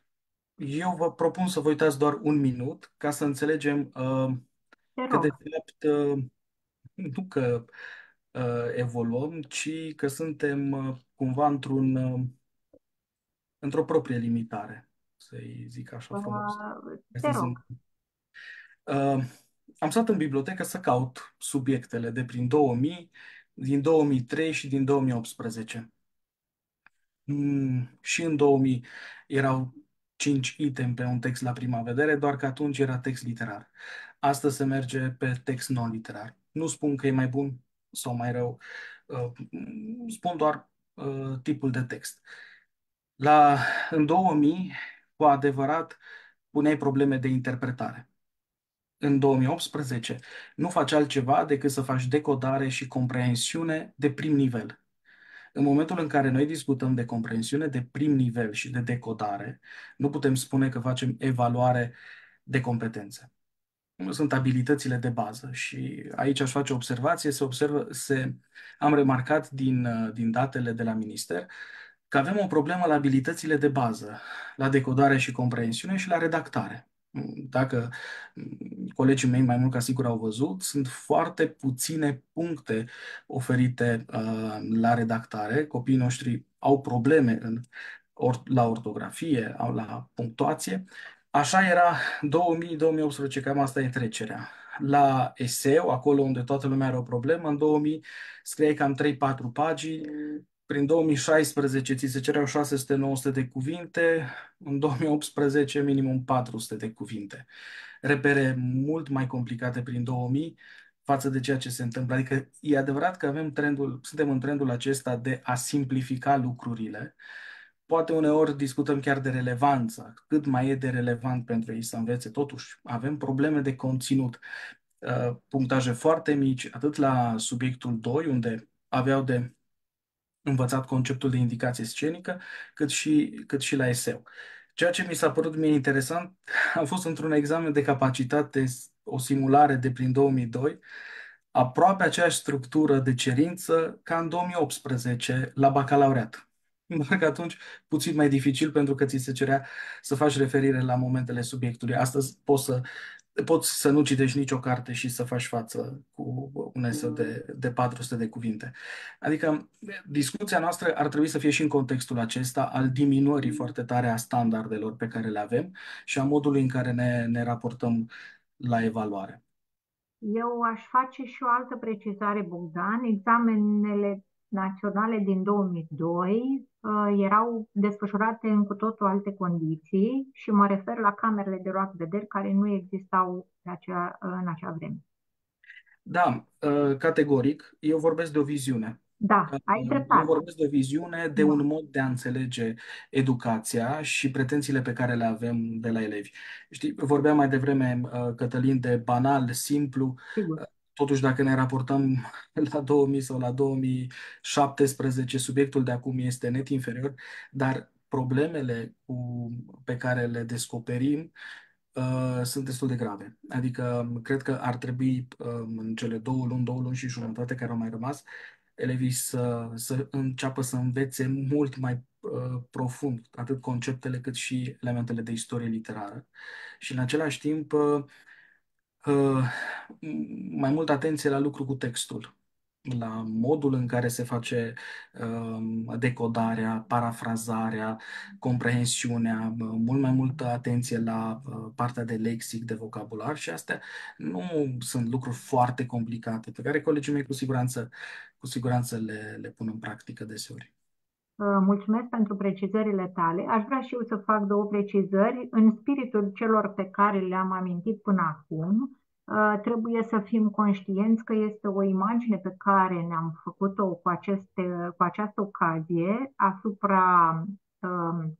eu vă propun să vă uitați doar un minut ca să înțelegem uh, Te că de rog. fapt uh, nu că uh, evoluăm, ci că suntem uh, cumva într-un, uh, într-o proprie limitare, să-i zic așa frumos. Uh, Te Astăzi sunt, rog. uh, am stat în bibliotecă să caut subiectele de prin două mii, din două mii trei și din două mii optsprezece. Mm, și în două mii erau cinci item pe un text la prima vedere, doar că atunci era text literar. Astăzi se merge pe text non-literar. Nu spun că e mai bun sau mai rău, uh, spun doar uh, tipul de text. La, în două mii, cu adevărat, puneai probleme de interpretare. În două mii optsprezece nu faci altceva decât să faci decodare și comprehensiune de prim nivel. În momentul în care noi discutăm de comprensiune de prim nivel și de decodare, nu putem spune că facem evaluare de competențe. Sunt abilitățile de bază și aici aș face o observație. Se observă, se, am remarcat din, uh, din datele de la minister că avem o problemă la abilitățile de bază, la decodare și comprehensiune și la redactare. Dacă mm, colegii mei mai mult ca sigur au văzut, sunt foarte puține puncte oferite uh, la redactare. Copiii noștri au probleme în, or, la ortografie, au la punctuație. Așa era două mii două mii optsprezece, cam asta e trecerea. La eseu, acolo unde toată lumea are o problemă, în două mii scriai cam trei patru pagini, prin două mii șaisprezece ți se cereau șase sute nouă sute de cuvinte, în două mii optsprezece minimum patru sute de cuvinte. Repere mult mai complicate prin două mii față de ceea ce se întâmplă. Adică e adevărat că avem trendul, suntem în trendul acesta de a simplifica lucrurile. Poate uneori discutăm chiar de relevanță, cât mai e de relevant pentru ei să învețe. Totuși, avem probleme de conținut, uh, punctaje foarte mici, atât la subiectul doi, unde aveau de învățat conceptul de indicație scenică, cât și, cât și la eseu. Ceea ce mi s-a părut mie interesant a fost într-un examen de capacitate, o simulare de prin două mii doi, aproape aceeași structură de cerință ca în două mii optsprezece la bacalaureat. Doar că atunci puțin mai dificil pentru că ți se cerea să faci referire la momentele subiectului. Astăzi poți să, poți să nu citești nicio carte și să faci față cu un eseu de, de patru sute de cuvinte. Adică discuția noastră ar trebui să fie și în contextul acesta al diminuării foarte tare a standardelor pe care le avem și a modului în care ne, ne raportăm la evaluare. Eu aș face și o altă precizare, Bogdan. Examenele naționale din două mii doi uh, erau desfășurate în cu totul alte condiții și mă refer la camerele de luat vederi care nu existau pe acea, în acea vreme. Da, uh, categoric, eu vorbesc de o viziune. Da, Uh, ai Eu dreptate. vorbesc de o viziune, de Da, un mod de a înțelege educația și pretențiile pe care le avem de la elevi. Știi, vorbeam mai devreme, uh, Cătălin, de banal, simplu. sigur. Uh, Totuși, dacă ne raportăm la două mii sau la două mii șaptesprezece, subiectul de acum este net inferior, dar problemele cu, pe care le descoperim uh, sunt destul de grave. Adică cred că ar trebui uh, în cele două luni, două luni și jumătate care au mai rămas, elevii să, să înceapă să învețe mult mai uh, profund atât conceptele cât și elementele de istorie literară și în același timp uh, uh, mai mult atenție la lucru cu textul, la modul în care se face uh, decodarea, parafrazarea, comprehensiunea, uh, mult mai multă atenție la uh, partea de lexic, de vocabular și astea nu sunt lucruri foarte complicate pe care colegii mei cu siguranță, cu siguranță le, le pun în practică deseori. Uh, Mulțumesc pentru precizările tale. Aș vrea și eu să fac două precizări. În spiritul celor pe care le-am amintit până acum, uh, trebuie să fim conștienți că este o imagine pe care ne-am făcut-o cu, aceste, cu această ocazie asupra um,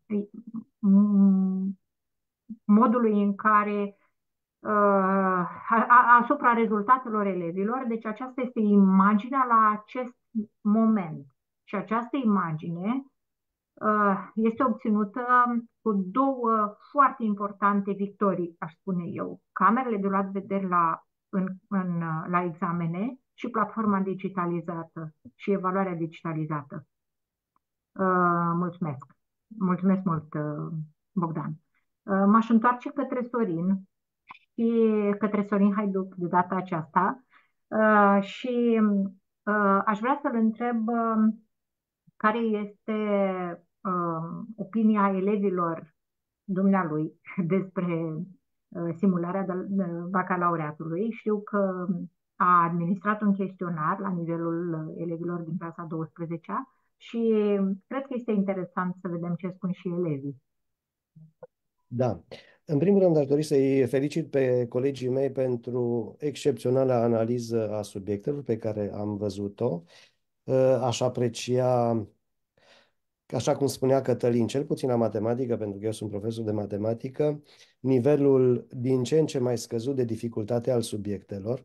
m- modului în care uh, a- a- asupra rezultatelor elevilor. Deci aceasta este imaginea la acest moment. Și această imagine uh, este obținută cu două foarte importante victorii, aș spune eu. Camerele de luat vederi la, în, în, uh, la examene și platforma digitalizată și evaluarea digitalizată. Uh, mulțumesc. Mulțumesc mult, uh, Bogdan. Uh, m-aș întoarce către Sorin și către Sorin Haiduc de data aceasta uh, și uh, aș vrea să-l întreb uh, care este uh, opinia elevilor dumnealui despre uh, simularea de, de bacalaureatului. Știu că a administrat un chestionar la nivelul uh, elevilor din clasa a douăsprezecea și cred că este interesant să vedem ce spun și elevii. Da. În primul rând, aș dori să-i felicit pe colegii mei pentru excepționala analiză a subiectelor pe care am văzut-o. Aș aprecia așa cum spunea Cătălin, cel puțin la matematică, pentru că eu sunt profesor de matematică, nivelul din ce în ce mai scăzut de dificultate al subiectelor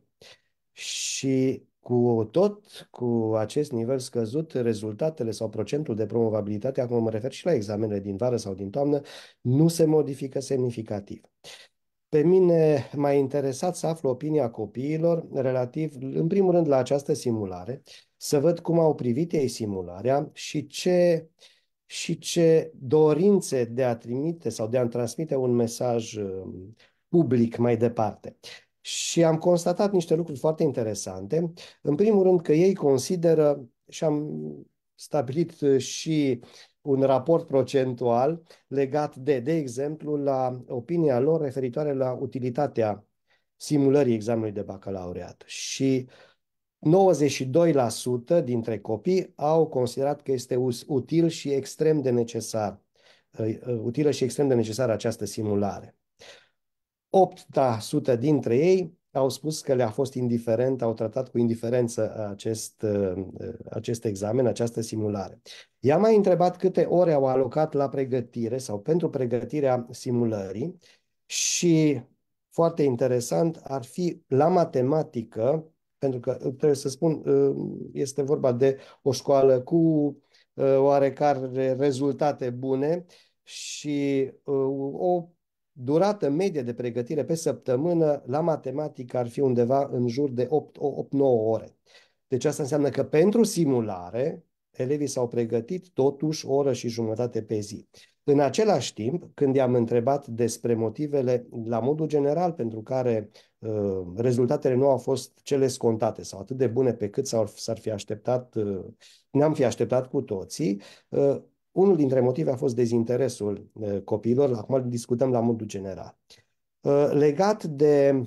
și cu tot cu acest nivel scăzut, rezultatele sau procentul de promovabilitate, acum mă refer și la examenele din vară sau din toamnă, nu se modifică semnificativ. Pe mine m-a interesat să aflu opinia copiilor relativ, în primul rând, la această simulare, să văd cum au privit ei simularea și ce, și ce dorințe de a trimite sau de a transmite un mesaj um, public mai departe. Și am constatat niște lucruri foarte interesante. În primul rând că ei consideră, și am stabilit și un raport procentual legat de, de exemplu, la opinia lor referitoare la utilitatea simulării examenului de bacalaureat. Și nouăzeci și doi la sută dintre copii au considerat că este util și extrem de necesar, utilă și extrem de necesară această simulare. opt la sută dintre ei au spus că le-a fost indiferent, au tratat cu indiferență acest, acest examen, această simulare. I-am mai întrebat câte ore au alocat la pregătire sau pentru pregătirea simulării și, foarte interesant, ar fi la matematică, pentru că trebuie să spun, este vorba de o școală cu oarecare rezultate bune și o durată medie de pregătire pe săptămână la matematică ar fi undeva în jur de opt nouă ore. Deci asta înseamnă că pentru simulare elevii s-au pregătit totuși o oră și jumătate pe zi. În același timp, când i-am întrebat despre motivele la modul general pentru care uh, rezultatele nu au fost cele scontate sau atât de bune pe cât s-ar fi așteptat, uh, ne-am fi așteptat cu toții, uh, unul dintre motive a fost dezinteresul uh, copiilor, acum discutăm la modul general. Uh, legat de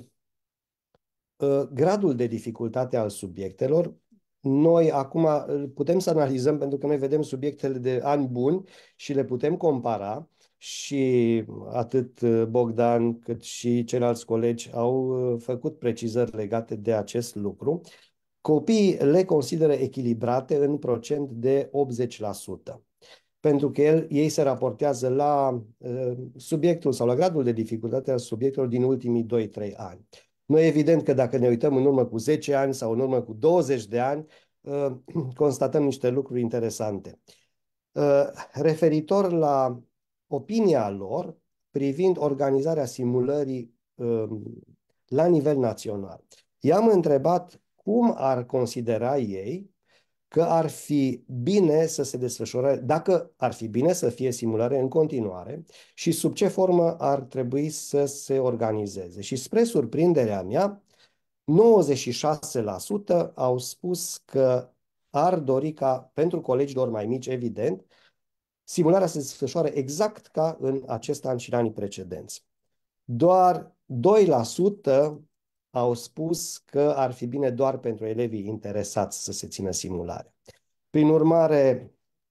uh, gradul de dificultate al subiectelor, noi acum putem să analizăm, pentru că noi vedem subiectele de ani buni și le putem compara și atât Bogdan cât și ceilalți colegi au făcut precizări legate de acest lucru. Copiii le consideră echilibrate în procent de optzeci la sută. Pentru că el, ei se raportează la uh, subiectul sau la gradul de dificultate al subiectelor din ultimii doi trei ani. Noi, evident că dacă ne uităm în urmă cu zece ani sau în urmă cu douăzeci de ani, uh, constatăm niște lucruri interesante. Uh, referitor la opinia lor privind organizarea simulării uh, la nivel național. I-am întrebat cum ar considera ei că ar fi bine să se desfășoare, dacă ar fi bine să fie simulare în continuare și sub ce formă ar trebui să se organizeze. Și spre surprinderea mea, nouăzeci și șase la sută au spus că ar dori ca, pentru colegilor mai mici, evident, simularea să se desfășoare exact ca în acest an și în anii precedenți. Doar doi la sută au spus că ar fi bine doar pentru elevii interesați să se țină simulare. Prin urmare,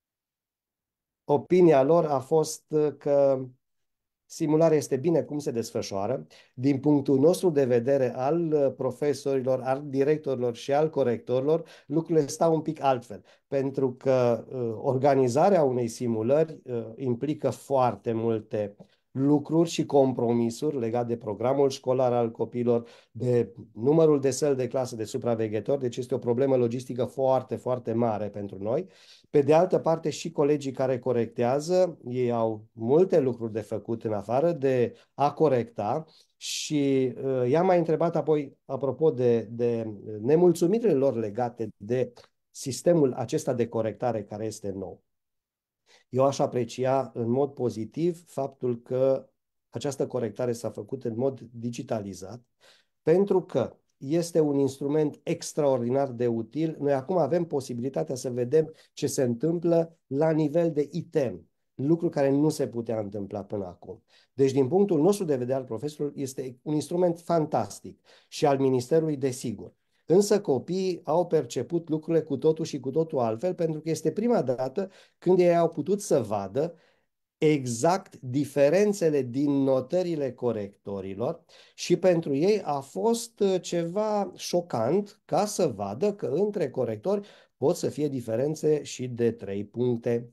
opinia lor a fost că simularea este bine cum se desfășoară. Din punctul nostru de vedere al profesorilor, al directorilor și al corectorilor, lucrurile stau un pic altfel, pentru că uh, organizarea unei simulări uh, implică foarte multe lucruri și compromisuri legate de programul școlar al copiilor, de numărul de săli de clasă, de supraveghetori, deci este o problemă logistică foarte, foarte mare pentru noi. Pe de altă parte, și colegii care corectează, ei au multe lucruri de făcut în afară de a corecta și uh, i-am mai întrebat apoi, apropo de, de nemulțumirile lor legate de sistemul acesta de corectare care este nou. Eu aș aprecia în mod pozitiv faptul că această corectare s-a făcut în mod digitalizat, pentru că este un instrument extraordinar de util. Noi acum avem posibilitatea să vedem ce se întâmplă la nivel de item, lucru care nu se putea întâmpla până acum. Deci, din punctul nostru de vedere al profesorului, este un instrument fantastic și al Ministerului, desigur. Însă copiii au perceput lucrurile cu totul și cu totul altfel, pentru că este prima dată când ei au putut să vadă exact diferențele din notările corectorilor și pentru ei a fost ceva șocant ca să vadă că între corectori pot să fie diferențe și de trei puncte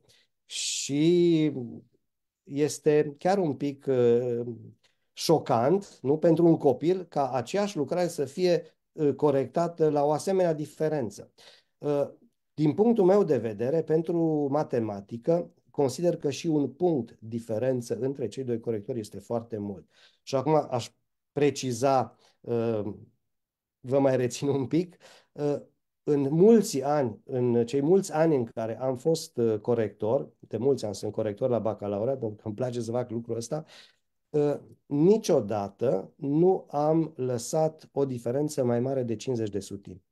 și este chiar un pic uh, șocant, nu, pentru un copil ca aceeași lucrare să fie uh, corectată la o asemenea diferență. Uh, din punctul meu de vedere, pentru matematică, consider că și un punct diferență între cei doi corectori este foarte mult. Și acum aș preciza, uh, vă mai rețin un pic, uh, în mulți ani, în cei mulți ani în care am fost uh, corector, de mulți ani sunt corector la bacalaureat, pentru că îmi place să fac lucrul ăsta, uh, niciodată nu am lăsat o diferență mai mare de cincizeci de sutimi.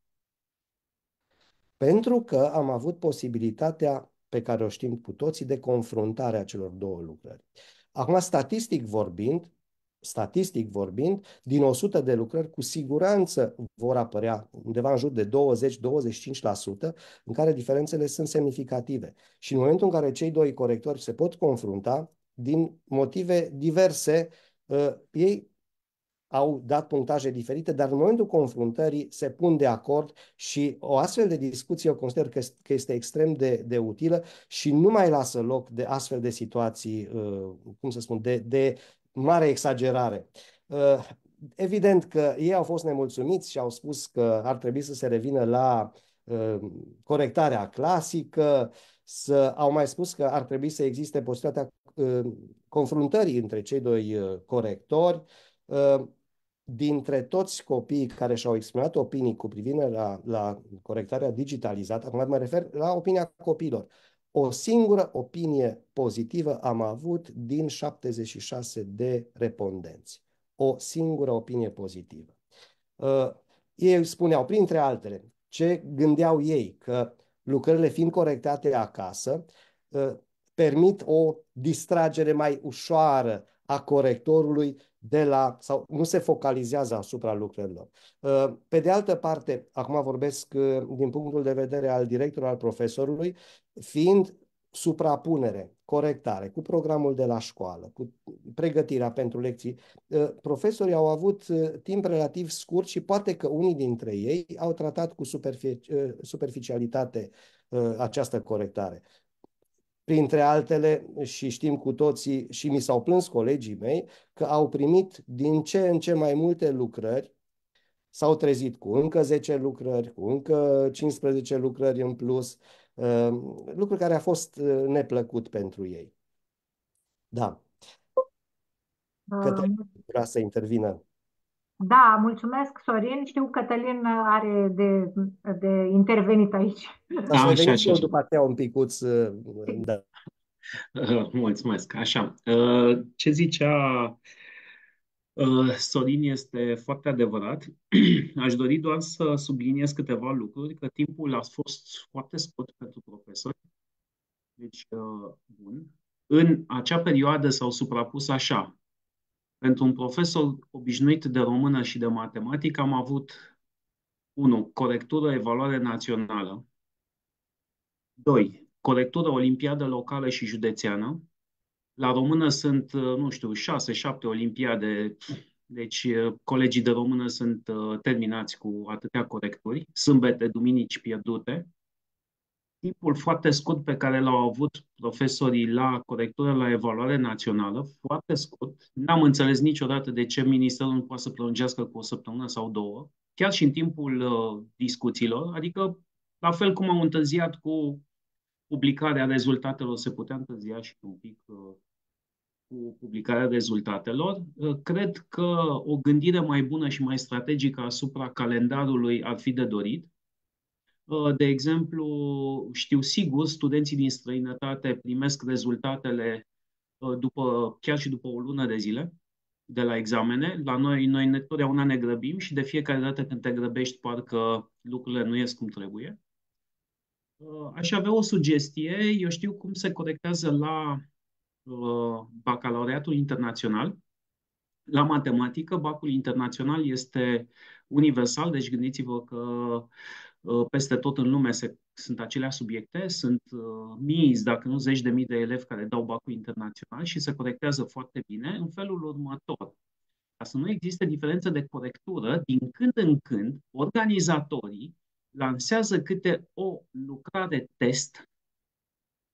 Pentru că am avut posibilitatea pe care o știm cu toții de confruntare a celor două lucrări. Acum, statistic vorbind, statistic vorbind, din o sută de lucrări, cu siguranță vor apărea undeva în jur de douăzeci la douăzeci și cinci la sută în care diferențele sunt semnificative. Și în momentul în care cei doi corectori se pot confrunta, din motive diverse, uh, ei au dat punctaje diferite, dar în momentul confruntării se pun de acord și o astfel de discuție eu consider că, că este extrem de, de utilă și nu mai lasă loc de astfel de situații, uh, cum să spun, de, de mare exagerare. Uh, evident că ei au fost nemulțumiți și au spus că ar trebui să se revină la uh, corectarea clasică, să, au mai spus că ar trebui să existe posibilitatea uh, confruntării între cei doi uh, corectori. Uh, dintre toți copiii care și-au exprimat opinii cu privire la, la corectarea digitalizată, acum mă refer la opinia copiilor, o singură opinie pozitivă am avut din șaptezeci și șase de respondenți. O singură opinie pozitivă. Uh, ei spuneau, printre altele, ce gândeau ei, că lucrările fiind corectate acasă, uh, permit o distragere mai ușoară a corectorului de la, sau nu se focalizează asupra lucrărilor. Pe de altă parte, acum vorbesc din punctul de vedere al directorului, al profesorului, fiind suprapunere, corectare cu programul de la școală, cu pregătirea pentru lecții, profesorii au avut timp relativ scurt și poate că unii dintre ei au tratat cu superficialitate această corectare. Printre altele, și știm cu toții, și mi s-au plâns colegii mei, că au primit din ce în ce mai multe lucrări, s-au trezit cu încă zece lucrări, cu încă cincisprezece lucrări în plus, lucru care a fost neplăcut pentru ei. Da. Cătălin vrea să intervină. Da, mulțumesc, Sorin. Știu că Cătălin are de, de intervenit aici. Aș reveni și eu după aceea un picuț. Da. Mulțumesc. Așa. Ce zicea Sorin este foarte adevărat. Aș dori doar să subliniez câteva lucruri, că timpul a fost foarte scurt pentru profesori. Deci, bun. În acea perioadă s-au suprapus așa. Pentru un profesor obișnuit de română și de matematică am avut unu. Corectură, evaluare națională. doi. Corectură, olimpiadă locală și județeană. La română sunt, nu știu, șase, șapte olimpiade, deci colegii de română sunt terminați cu atâtea corecturi, sâmbete, duminici pierdute. Timpul foarte scurt pe care l-au avut profesorii la corectură, la evaluare națională, foarte scurt. N-am înțeles niciodată de ce ministerul nu poate să prelungească cu o săptămână sau două, chiar și în timpul uh, discuțiilor, adică la fel cum au întârziat cu publicarea rezultatelor, se putea întârzia și un pic uh, cu publicarea rezultatelor. Uh, cred că o gândire mai bună și mai strategică asupra calendarului ar fi de dorit. De exemplu, știu sigur, studenții din străinătate primesc rezultatele după, chiar și după o lună de zile de la examene. La noi, noi întotdeauna ne grăbim și de fiecare dată când te grăbești, parcă lucrurile nu ies cum trebuie. Aș avea o sugestie. Eu știu cum se corectează la bacalaureatul internațional. La matematică, bacul internațional este universal, deci gândiți-vă că peste tot în lume se, sunt aceleași subiecte, sunt uh, mii, dacă nu zeci de mii de elevi care dau bacul internațional și se corectează foarte bine în felul următor. Ca să nu existe diferență de corectură, din când în când, organizatorii lansează câte o lucrare test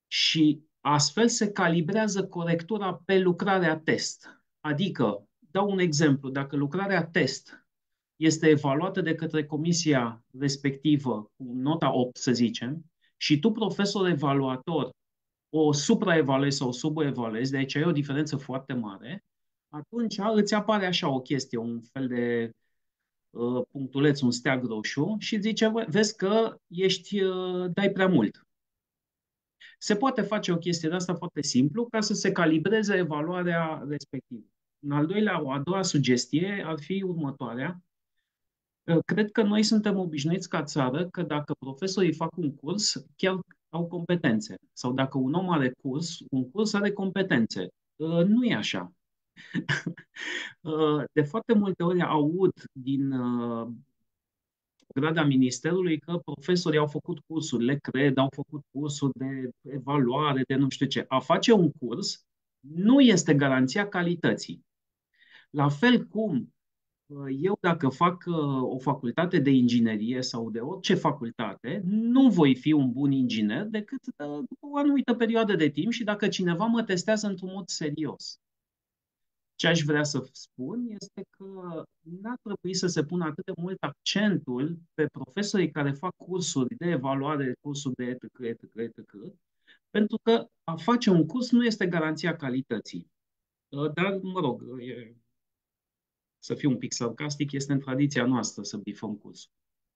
și astfel se calibrează corectura pe lucrarea test. Adică, dau un exemplu, dacă lucrarea test este evaluată de către comisia respectivă cu nota opt, să zicem, și tu, profesor evaluator, o supraevaluezi sau subevaluezi, de aici e o diferență foarte mare, atunci îți apare așa o chestie, un fel de uh, punctuleț, un steag roșu și zice, "Bă, vezi că ești, uh, dai prea mult." Se poate face o chestie de asta foarte simplu ca să se calibreze evaluarea respectivă. În al doilea, o a doua sugestie ar fi următoarea. Cred că noi suntem obișnuiți ca țară că dacă profesorii fac un curs, chiar au competențe. Sau dacă un om are curs, un curs are competențe. Uh, Nu e așa. Uh, De foarte multe ori aud din uh, grada ministerului că profesorii au făcut cursuri, le cred, au făcut cursuri de evaluare, de nu știu ce. A face un curs nu este garanția calității. La fel cum eu, dacă fac uh, o facultate de inginerie sau de orice facultate, nu voi fi un bun inginer decât uh, după o anumită perioadă de timp și dacă cineva mă testează într-un mod serios. Ce aș vrea să spun este că n-ar trebui să se pună atât de mult accentul pe profesorii care fac cursuri de evaluare, cursuri de et cetera, et cetera, et cetera, pentru că a face un curs nu este garanția calității. Uh, Dar, mă rog, e, să fiu un pic sarcastic, este în tradiția noastră să bifăm cursul.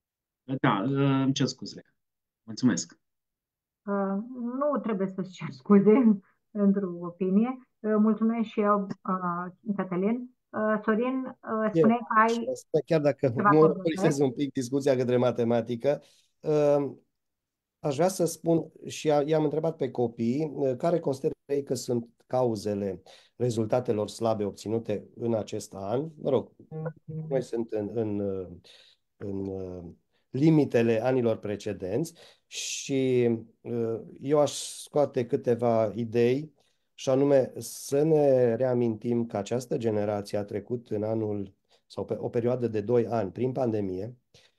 Da, uh, îmi cer scuze. Mulțumesc. Uh, Nu trebuie să-ți cer scuze pentru opinie. Uh, Mulțumesc și eu, uh, Cătălin. Uh, Sorin, uh, Eu, spuneai că ai chiar dacă ceva monopolizez completări. un pic discuția către matematică, uh, aș vrea să spun și a- i-am întrebat pe copii uh, care consideră ei că sunt cauzele rezultatelor slabe obținute în acest an. Mă rog, noi sunt în, în, uh, în uh, limitele anilor precedenți și uh, eu aș scoate câteva idei și anume să ne reamintim că această generație a trecut în anul sau pe o perioadă de doi ani prin pandemie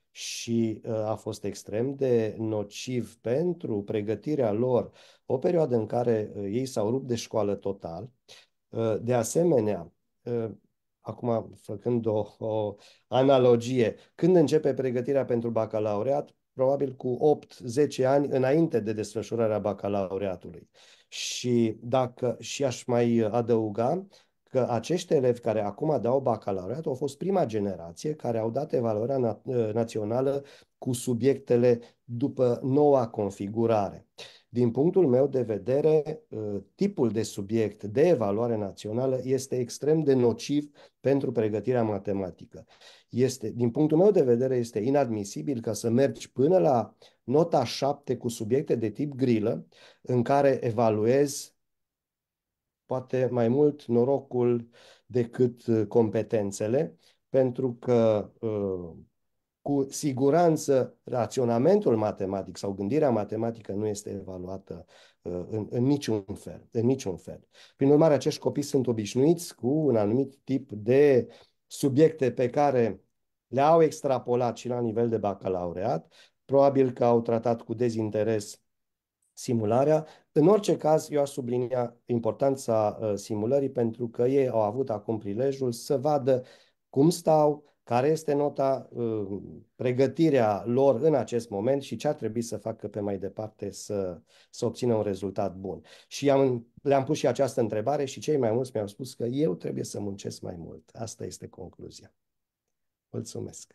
și uh, a fost extrem de nociv pentru pregătirea lor, o perioadă în care uh, ei s-au rupt de școală total. Uh, De asemenea, uh, acum făcând o, o analogie, când începe pregătirea pentru bacalaureat, probabil cu opt zece ani înainte de desfășurarea bacalaureatului. Și dacă și aș mai adăuga că acești elevi care acum dau bacalaureat au fost prima generație care au dat evaluarea na- națională cu subiectele după noua configurare. Din punctul meu de vedere, tipul de subiect de evaluare națională este extrem de nociv pentru pregătirea matematică. Este, din punctul meu de vedere, este inadmisibil ca să mergi până la nota șapte cu subiecte de tip grilă, în care evaluezi poate mai mult norocul decât uh, competențele, pentru că uh, cu siguranță raționamentul matematic sau gândirea matematică nu este evaluată uh, în, în niciun fel, în niciun fel. Prin urmare, acești copii sunt obișnuiți cu un anumit tip de subiecte pe care le-au extrapolat și la nivel de bacalaureat, probabil că au tratat cu dezinteres simularea. În orice caz, eu aș sublinia importanța uh, simulării pentru că ei au avut acum prilejul să vadă cum stau, care este nota, uh, pregătirea lor în acest moment și ce ar trebui să facă pe mai departe să, să obțină un rezultat bun. Și am, le-am pus și această întrebare și cei mai mulți mi-au spus că eu trebuie să muncesc mai mult. Asta este concluzia. Mulțumesc!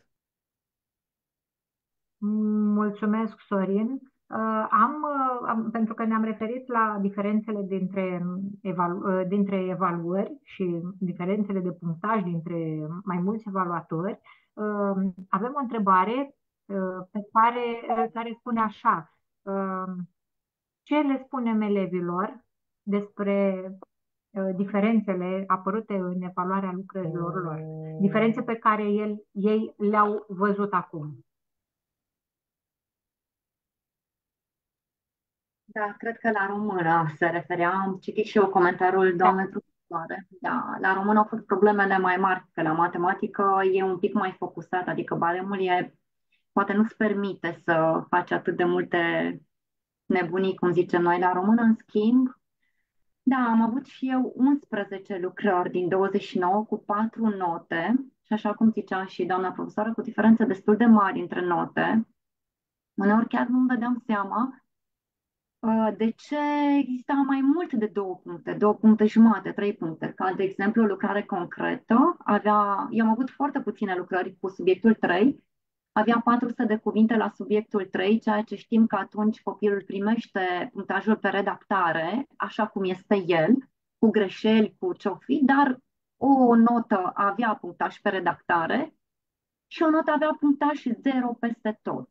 Mulțumesc, Sorin. Uh, Am, uh, am, pentru că ne-am referit la diferențele dintre, evalu, uh, dintre evaluări și diferențele de punctaj dintre mai mulți evaluatori, uh, avem o întrebare uh, pe care, uh, care spune așa. uh, Ce le spunem elevilor despre uh, diferențele apărute în evaluarea lucrărilor lor? Diferențe pe care el, ei le-au văzut acum. Da, cred că la română se referea. Am citit și eu comentariul doamnei profesoare. Da, la română au fost problemele mai mari, că la matematică e un pic mai focusat, adică baremul e, poate nu-ți permite să faci atât de multe nebunii, cum zicem noi la română, în schimb. Da, am avut și eu unsprezece lucrări din douăzeci și nouă cu patru note și așa cum zicea și doamna profesoară, cu diferențe destul de mari între note. Uneori chiar nu-mi dădeam seama uh, de ce exista mai mult de două puncte, două puncte jumate, trei puncte. Ca de exemplu o lucrare concretă, avea, eu am avut foarte puține lucrări cu subiectul trei, avea patru sute de cuvinte la subiectul trei, ceea ce știm că atunci copilul primește punctajul pe redactare, așa cum este el, cu greșeli, cu ce-o fi, dar o notă avea punctaj pe redactare și o notă avea punctaj zero peste tot.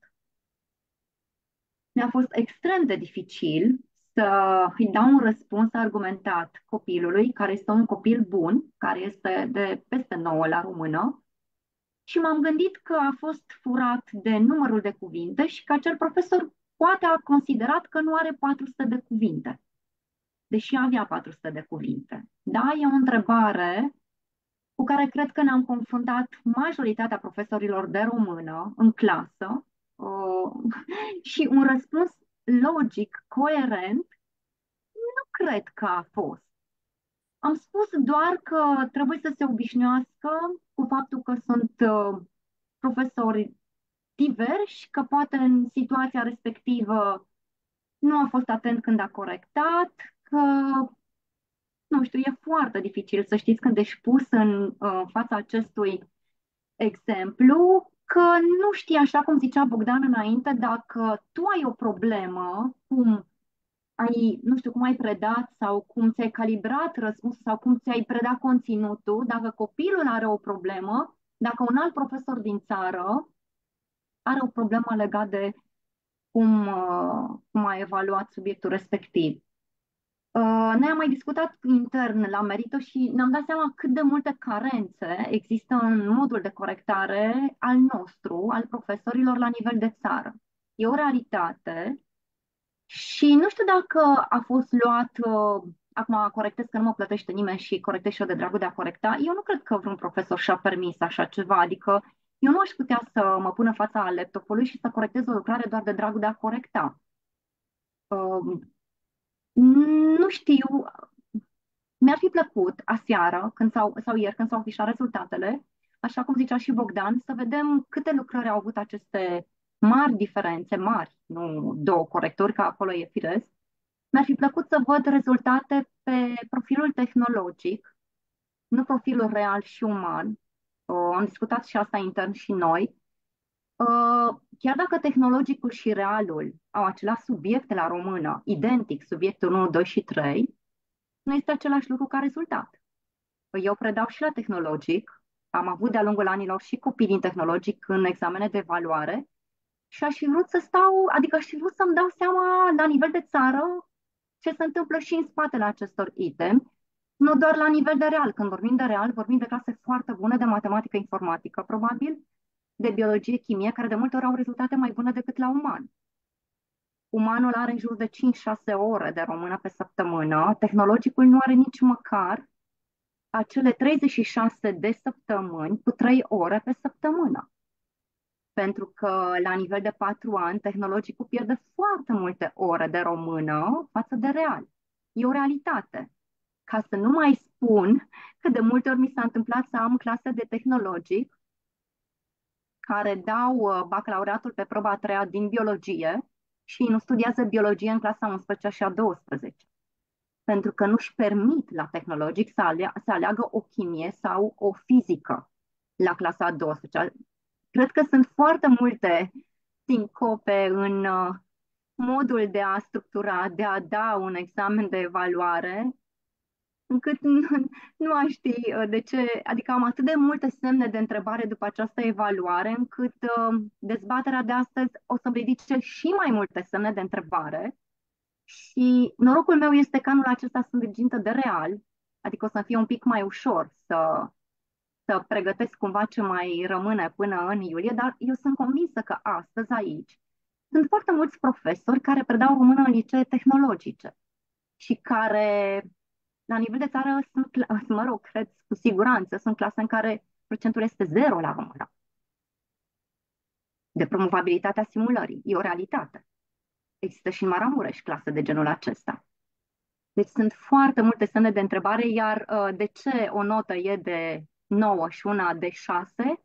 Mi-a fost extrem de dificil să îi dau un răspuns argumentat copilului, care este un copil bun, care este de peste nouă la română, și m-am gândit că a fost furat de numărul de cuvinte și că acel profesor poate a considerat că nu are patru sute de cuvinte, deși avea patru sute de cuvinte. Da, e o întrebare cu care cred că ne-am confruntat majoritatea profesorilor de română în clasă uh, și un răspuns logic, coerent, nu cred că a fost. Am spus doar că trebuie să se obișnuiască cu faptul că sunt uh, profesori diversi, că poate în situația respectivă nu a fost atent când a corectat, că, nu știu, e foarte dificil să știți când ești pus în uh, fața acestui exemplu, că nu știi, așa cum zicea Bogdan înainte, dacă tu ai o problemă, cum ai, nu știu, cum ai predat sau cum ți-ai calibrat răspunsul sau cum ți-ai predat conținutul, dacă copilul are o problemă, dacă un alt profesor din țară are o problemă legată de cum, uh, cum a evaluat subiectul respectiv. Uh, Noi am mai discutat intern la Merito și ne-am dat seama cât de multe carențe există în modul de corectare al nostru, al profesorilor la nivel de țară. E o realitate și nu știu dacă a fost luat, uh, acum corectez că nu mă plătește nimeni și corectez și eu de dragul de a corecta, eu nu cred că vreun profesor și-a permis așa ceva, adică eu nu aș putea să mă pun în fața laptopului și să corectez o lucrare doar de dragul de a corecta. Uh, nu știu, mi-ar fi plăcut aseară când sau, sau ieri când s-au afișat rezultatele, așa cum zicea și Bogdan, să vedem câte lucrări au avut aceste mari diferențe, mari, nu două corecturi, că acolo e firesc. Mi-ar fi plăcut să văd rezultate pe profilul tehnologic, nu profilul real și uman. Uh, am discutat și asta intern și noi. Uh, chiar dacă tehnologicul și realul au același subiecte la română, identic, subiectul unu, doi și trei, nu este același lucru ca rezultat. Eu predau și la tehnologic, am avut de-a lungul anilor și copii din tehnologic în examene de evaluare și aș fi vrut să stau, adică aș fi vrut să-mi dau seama la nivel de țară ce se întâmplă și în spatele acestor item, nu doar la nivel de real. Când vorbim de real, vorbim de clase foarte bune de matematică informatică, probabil, de biologie, chimie, care de multe ori au rezultate mai bune decât la uman. Umanul are în jur de cinci șase ore de română pe săptămână, tehnologicul nu are nici măcar acele treizeci și șase de săptămâni cu trei ore pe săptămână. Pentru că la nivel de patru ani, tehnologicul pierde foarte multe ore de română față de real. E o realitate. Ca să nu mai spun că de multe ori mi s-a întâmplat să am clase de tehnologic care dau uh, bacalaureatul pe proba a treia din biologie și nu studiază biologie în clasa a unsprezecea și a a douăsprezecea. Pentru că nu-și permit la tehnologic să, alea, să aleagă o chimie sau o fizică la clasa a a douăsprezecea. Cred că sunt foarte multe sincope în uh, modul de a structura, de a da un examen de evaluare, încât nu, nu aș ști uh, de ce, adică am atât de multe semne de întrebare după această evaluare, încât uh, dezbaterea de astăzi o să-mi ridice și mai multe semne de întrebare. Și norocul meu este că anul acesta sunt dirigintă de real, adică o să fie un pic mai ușor să, să pregătesc cumva ce mai rămâne până în iulie, dar eu sunt convinsă că astăzi aici sunt foarte mulți profesori care predau română în licee tehnologice și care la nivel de țară sunt, mă rog, cred cu siguranță, sunt clase în care procentul este zero la română. De promovabilitatea simulării, e o realitate. Există și în Maramureș clase de genul acesta. Deci sunt foarte multe semne de întrebare, iar uh, de ce o notă e de nouă și una de șase?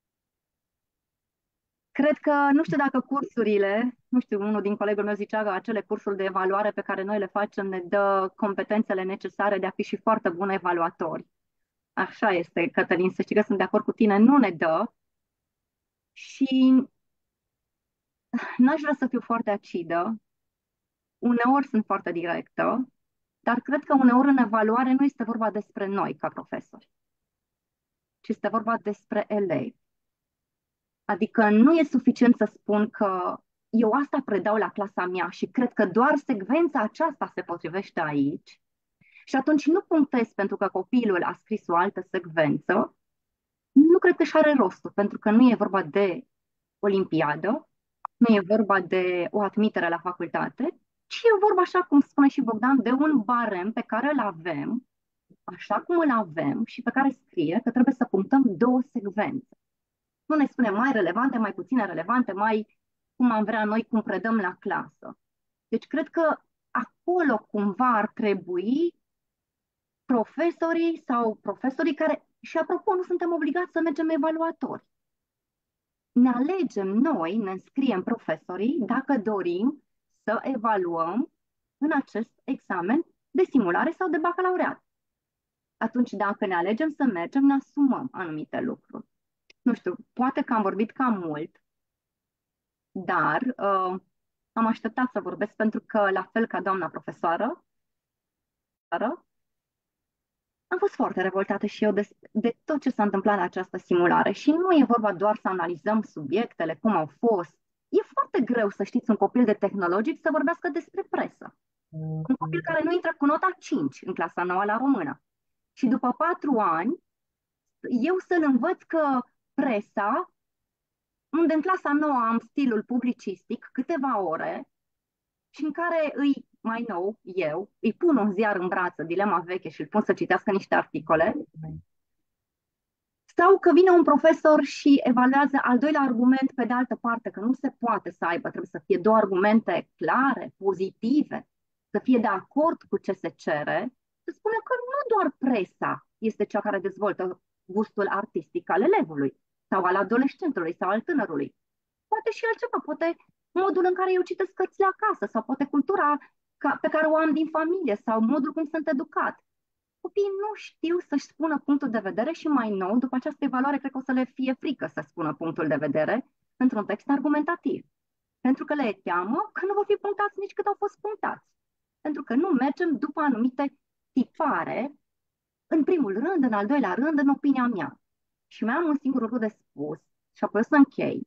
Cred că, nu știu dacă cursurile, nu știu, unul din colegul meu zicea că acele cursuri de evaluare pe care noi le facem ne dă competențele necesare de a fi și foarte buni evaluatori. Așa este, Cătălin, să știi că sunt de acord cu tine, nu ne dă și n-aș vrea să fiu foarte acidă, uneori sunt foarte directă, dar cred că uneori în evaluare nu este vorba despre noi ca profesori, ci este vorba despre elevi. Adică nu e suficient să spun că eu asta predau la clasa mea și cred că doar secvența aceasta se potrivește aici și atunci nu punctez pentru că copilul a scris o altă secvență, nu cred că și are rostul, pentru că nu e vorba de olimpiadă, nu e vorba de o admitere la facultate, ci e vorba, așa cum spune și Bogdan, de un barem pe care îl avem, așa cum îl avem și pe care scrie că trebuie să punctăm două secvențe. Nu ne spune mai relevante, mai puține relevante, mai cum am vrea noi, cum predăm la clasă. Deci cred că acolo cumva ar trebui profesorii sau profesorii care, și apropo, nu suntem obligați să mergem evaluatori. Ne alegem noi, ne înscriem profesorii, dacă dorim să evaluăm în acest examen de simulare sau de bacalaureat. Atunci, dacă ne alegem să mergem, ne asumăm anumite lucruri. Nu știu, poate că am vorbit cam mult, dar uh, am așteptat să vorbesc pentru că, la fel ca doamna profesoară, am fost foarte revoltată și eu de, de tot ce s-a întâmplat la această simulare. Și nu e vorba doar să analizăm subiectele, cum au fost. E foarte greu să știți un copil de tehnologic să vorbească despre presă. Un copil care nu intră cu nota cinci în clasa nouă la română. Și după patru ani, eu să-l învăț că presa, unde în clasa nouă am stilul publicistic, câteva ore, și în care îi, mai nou, eu, îi pun un ziar în brață, Dilema Veche, și îl pun să citească niște articole, sau că vine un profesor și evaluează al doilea argument pe de altă parte, că nu se poate să aibă, trebuie să fie două argumente clare, pozitive, să fie de acord cu ce se cere, să spune că nu doar presa este cea care dezvoltă gustul artistic al elevului, sau al adolescentului, sau al tânărului. Poate și altceva, poate modul în care eu citesc cărțile acasă, sau poate cultura ca, pe care o am din familie, sau modul cum sunt educat. Copiii nu știu să-și spună punctul de vedere și, mai nou, după această evaluare, cred că o să le fie frică să spună punctul de vedere într-un text argumentativ. Pentru că le e teamă că nu vor fi punctați nici cât au fost punctați. Pentru că nu mergem după anumite tipare, în primul rând, în al doilea rând, în opinia mea. Și mai am un singur lucru de spus și apoi o să închei.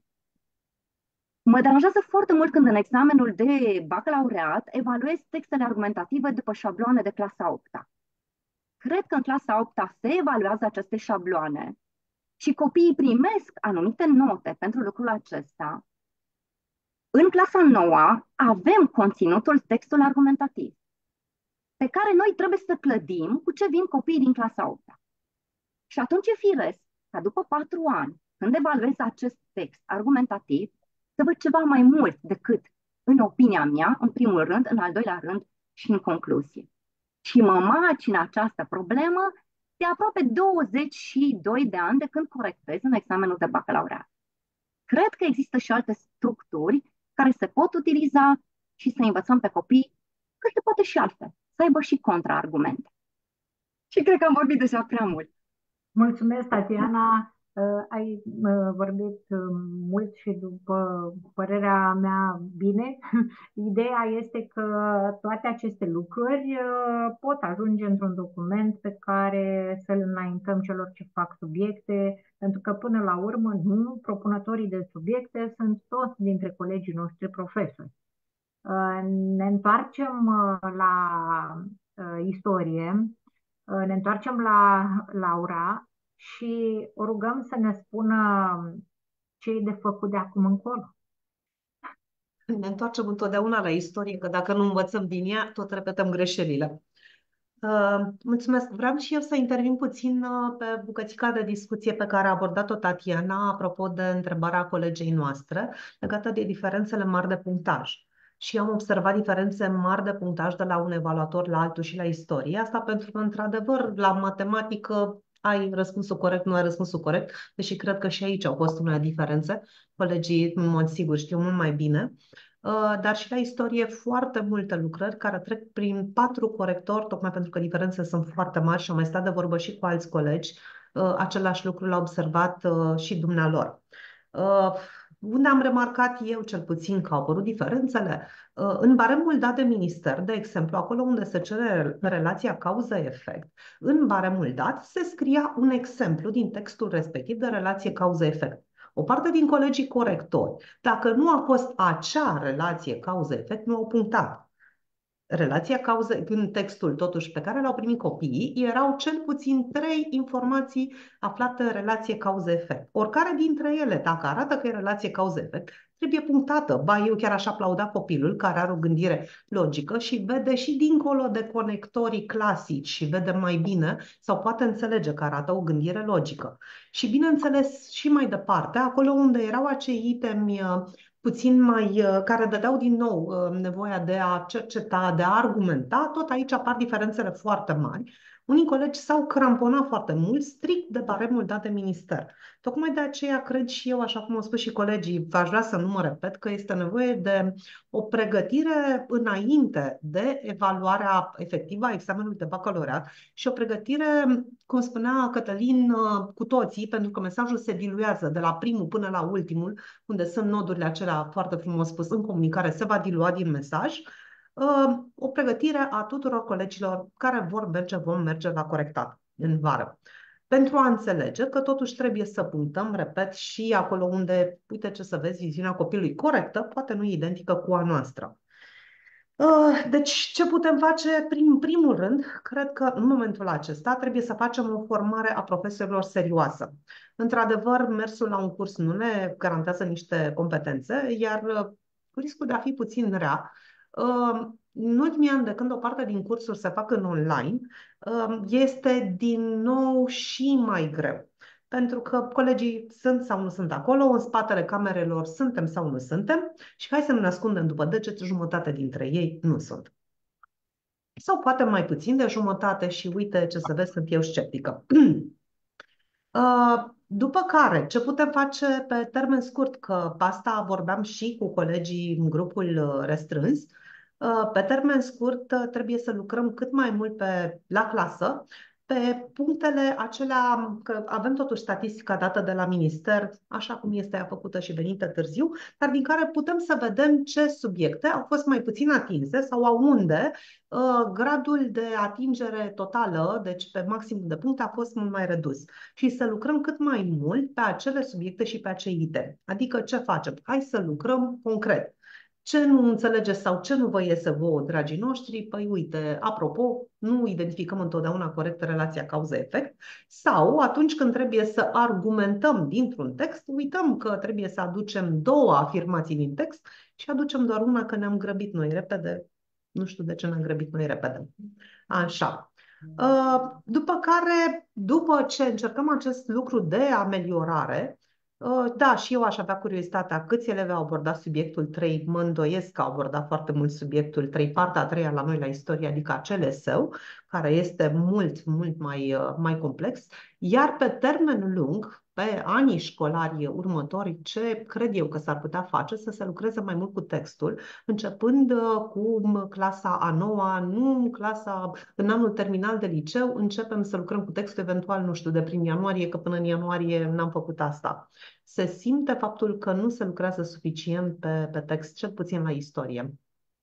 Mă deranjează foarte mult când în examenul de bacalaureat evaluez textele argumentative după șabloane de clasa a opta. Cred că în clasa a opta se evaluează aceste șabloane și copiii primesc anumite note pentru lucrul acesta. În clasa a noua avem conținutul, textul argumentativ, pe care noi trebuie să clădim cu ce vin copiii din clasa a opta. Și atunci e firesc ca după patru ani, când evaluez acest text argumentativ, să văd ceva mai mult decât, în opinia mea, în primul rând, în al doilea rând și în concluzie. Și mă macină această problemă de aproape douăzeci și doi de ani de când corectez în examenul de bacalaureat. Cred că există și alte structuri care se pot utiliza și să învățăm pe copii că se poate și altfel, să aibă și contraargumente. Și cred că am vorbit deja prea mult. Mulțumesc, Tatiana. Uh, ai uh, vorbit uh, mult și, după părerea mea, bine. Ideea este că toate aceste lucruri uh, pot ajunge într-un document pe care să-l înaintăm celor ce fac subiecte, pentru că până la urmă nu propunătorii de subiecte sunt toți dintre colegii noștri profesori. Uh, ne întoarcem uh, la uh, istorie, uh, ne întoarcem la Laura și o rugăm să ne spună ce e de făcut de acum încolo. Ne întoarcem întotdeauna la istorie, că dacă nu învățăm din ea, tot repetăm greșelile. Uh, mulțumesc. Vreau și eu să intervin puțin uh, pe bucățica de discuție pe care a abordat-o Tatiana, apropo de întrebarea colegei noastre, legată de diferențele mari de punctaj. și am observat diferențe mari de punctaj de la un evaluator la altul și la istorie. Asta pentru că, într-adevăr, la matematică ai răspunsul corect, nu ai răspunsul corect, deși cred că și aici au fost unele diferențe. Colegii, în mod sigur, știu mult mai bine. Uh, dar și la istorie foarte multe lucrări care trec prin patru corectori, tocmai pentru că diferențele sunt foarte mari și am mai stat de vorbă și cu alți colegi. Uh, același lucru l-a observat uh, și dumnealor. Uh, unde am remarcat eu cel puțin că au apărut diferențele, uh, în baremul dat de minister, de exemplu, acolo unde se cere relația cauză-efect, în baremul dat se scria un exemplu din textul respectiv de relație cauză-efect. O parte din colegii corectori, dacă nu a fost acea relație cauză-efect, nu au punctat. Relația cauză, în textul totuși pe care l-au primit copiii, erau cel puțin trei informații aflate în relație cauză-efect. Oricare dintre ele, dacă arată că e relație cauză-efect, trebuie punctată. Ba, eu chiar aș aplauda copilul care are o gândire logică și vede și dincolo de conectorii clasici și vede mai bine sau poate înțelege că arată o gândire logică. Și bineînțeles și mai departe, acolo unde erau acei itemi puțin mai, care dădeau din nou nevoia de a cerceta, de a argumenta, tot aici apar diferențele foarte mari. Unii colegi s-au cramponat foarte mult strict de baremul dat de minister. Tocmai de aceea cred și eu, așa cum au spus și colegii, aș vrea să nu mă repet, că este nevoie de o pregătire înainte de evaluarea efectivă a examenului de bacalaureat și o pregătire, cum spunea Cătălin, cu toții, pentru că mesajul se diluează de la primul până la ultimul, unde sunt nodurile acelea, foarte frumos spus, în comunicare, se va dilua din mesaj. O pregătire a tuturor colegilor care vor merge, vom merge la corectat în vară. Pentru a înțelege că totuși trebuie să punctăm, repet, și acolo unde, uite ce să vezi, viziunea copilului corectă, poate nu e identică cu a noastră. Deci, ce putem face? Prin primul rând, cred că în momentul acesta trebuie să facem o formare a profesorilor serioasă. Într-adevăr, mersul la un curs nu ne garantează niște competențe, iar cu riscul de a fi puțin rea, în ultimii ani, de când o parte din cursuri se fac în online, este din nou și mai greu. Pentru că colegii sunt sau nu sunt acolo, în spatele camerelor suntem sau nu suntem și hai să nu ne ascundem după deget, jumătate dintre ei nu sunt. Sau poate mai puțin de jumătate și uite ce să vezi, sunt eu sceptică. După care, ce putem face pe termen scurt, că pe asta vorbeam și cu colegii în grupul restrâns, pe termen scurt trebuie să lucrăm cât mai mult pe, la clasă, pe punctele acelea, că avem totuși statistica dată de la minister, așa cum este ea făcută și venită târziu, dar din care putem să vedem ce subiecte au fost mai puțin atinse sau a unde uh, gradul de atingere totală, deci pe maximum de puncte, a fost mult mai redus. Și să lucrăm cât mai mult pe acele subiecte și pe acei itemi. Adică ce facem? Hai să lucrăm concret. Ce nu înțelegeți sau ce nu vă iese vouă, dragii noștri? Păi uite, apropo, nu identificăm întotdeauna corect relația cauză-efect sau atunci când trebuie să argumentăm dintr-un text, uităm că trebuie să aducem două afirmații din text și aducem doar una că ne-am grăbit noi repede. Nu știu de ce ne-am grăbit noi repede. Așa. După care, după ce încercăm acest lucru de ameliorare, da, și eu aș avea curiozitatea câți elevi au abordat subiectul trei, mă îndoiesc că au abordat foarte mult subiectul trei, partea a treia la noi la istorie, adică acel eseu, care este mult, mult mai, mai complex, iar pe termen lung, pe anii școlari următori, ce cred eu că s-ar putea face, să se lucreze mai mult cu textul, începând cu clasa a noua, nu în clasa, în anul terminal de liceu, începem să lucrăm cu textul, eventual, nu știu, de prin ianuarie, că până în ianuarie n-am făcut asta. Se simte faptul că nu se lucrează suficient pe, pe text, cel puțin la istorie.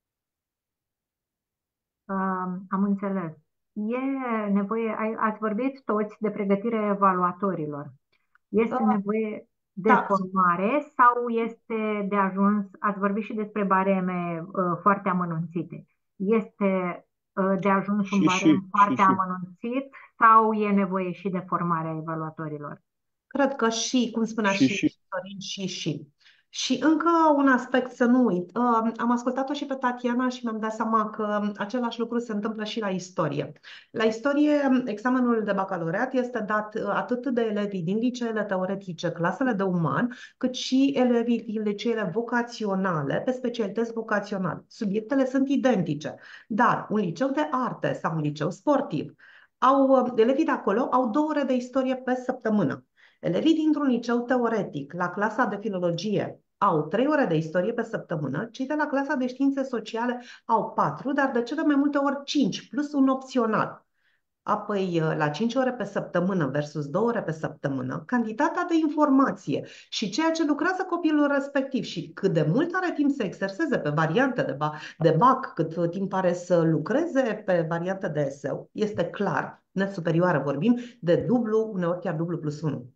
Uh, am înțeles. E nevoie, ați vorbit toți de pregătirea evaluatorilor. Este uh, nevoie de da. formare sau este de ajuns, ați vorbit și despre bareme uh, foarte amănunțite. Este uh, de ajuns și, un barem și, foarte și, amănunțit sau e nevoie și de formarea evaluatorilor? Cred că și, cum spunea și, și, și. Sorin, și, și. Și încă un aspect să nu uit. Uh, Am ascultat-o și pe Tatiana și mi-am dat seama că același lucru se întâmplă și la istorie. La istorie, examenul de bacalaureat este dat uh, atât de elevii din liceele teoretice, clasele de uman, cât și elevii din liceele vocaționale, pe specialități vocaționale. Subiectele sunt identice, dar un liceu de arte sau un liceu sportiv, au, uh, elevii de acolo au două ore de istorie pe săptămână. Elevii dintr-un liceu teoretic, la clasa de filologie, au trei ore de istorie pe săptămână, cei de la clasa de științe sociale au patru, dar de cele mai multe ori cinci, plus un opțional. Apoi, la cinci ore pe săptămână versus două ore pe săptămână, cantitatea de informație și ceea ce lucrează copilul respectiv și cât de mult are timp să exerseze pe variante de, ba de bac, cât timp are să lucreze pe variante de eseu, este clar, net superioară vorbim, de dublu, uneori chiar dublu plus unu.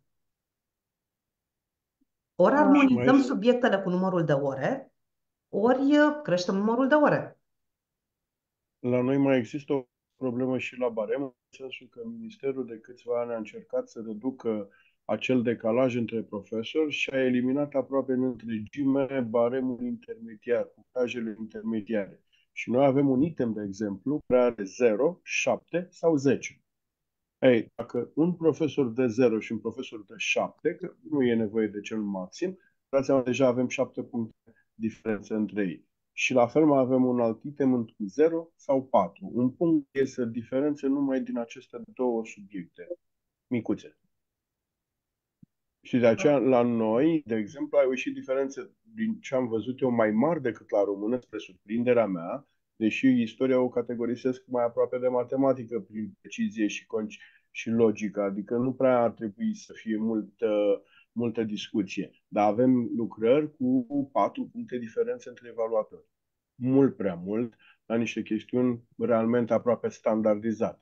Ori Uh, Și mai armonizăm este, subiectele cu numărul de ore, ori uh, creștem numărul de ore. la noi mai există o problemă și la barem, în sensul că Ministerul de câțiva ani a încercat să reducă acel decalaj între profesori și a eliminat aproape în întregime baremul intermediar, punctajele intermediare. Și noi avem un item, de exemplu, care are zero, șapte sau zece. Ei, dacă un profesor de zero și un profesor de șapte, că nu e nevoie de cel maxim, dați seama, deja avem șapte puncte diferență între ei. Și la fel mai avem un alt item cu zero sau patru. Un punct este diferență numai din aceste două subiecte micuțe. Și de aceea, la noi, de exemplu, au ieșit diferențe, din ce am văzut eu, mai mari decât la română, spre surprinderea mea, deși istoria o categorisesc mai aproape de matematică, prin precizie și, și logică, adică nu prea ar trebui să fie multă, multă discuție. Dar avem lucrări cu patru puncte diferențe între evaluatori. Mult prea mult, la niște chestiuni realmente aproape standardizate.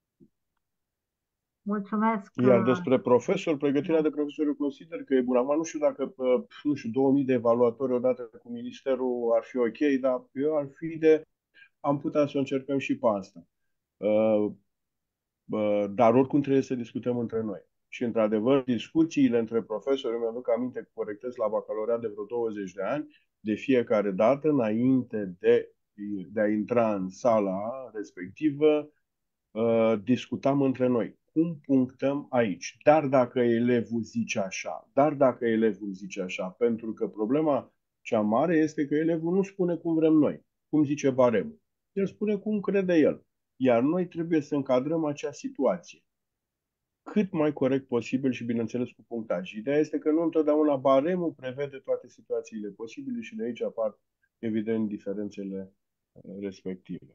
Mulțumesc. Iar uh, despre profesor, pregătirea de profesor, eu consider că e bună. Acum nu știu dacă, uh, nu știu, două mii de evaluatori odată cu ministerul ar fi ok, dar eu ar fi de, am putea să o încercăm și pe asta. Uh, uh, dar oricum trebuie să discutăm între noi. Și, într-adevăr, discuțiile între profesori, îmi aduc aminte că corectez la bacalaureat de vreo douăzeci de ani, de fiecare dată, înainte de, de a intra în sala respectivă, uh, discutam între noi. Cum punctăm aici? Dar dacă elevul zice așa, dar dacă elevul zice așa, pentru că problema cea mare este că elevul nu spune cum vrem noi, cum zice baremul. El spune cum crede el. Iar noi trebuie să încadrăm acea situație cât mai corect posibil și, bineînțeles, cu punctaj. Ideea este că nu întotdeauna baremul prevede toate situațiile posibile și de aici apar, evident, diferențele respective.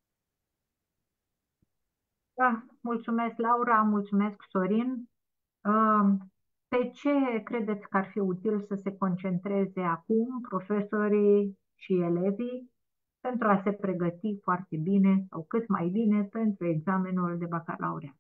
Da, mulțumesc, Laura, mulțumesc, Sorin. Uh, Pe ce credeți că ar fi util să se concentreze acum profesorii și elevii pentru a se pregăti foarte bine sau cât mai bine pentru examenul de bacalaureat?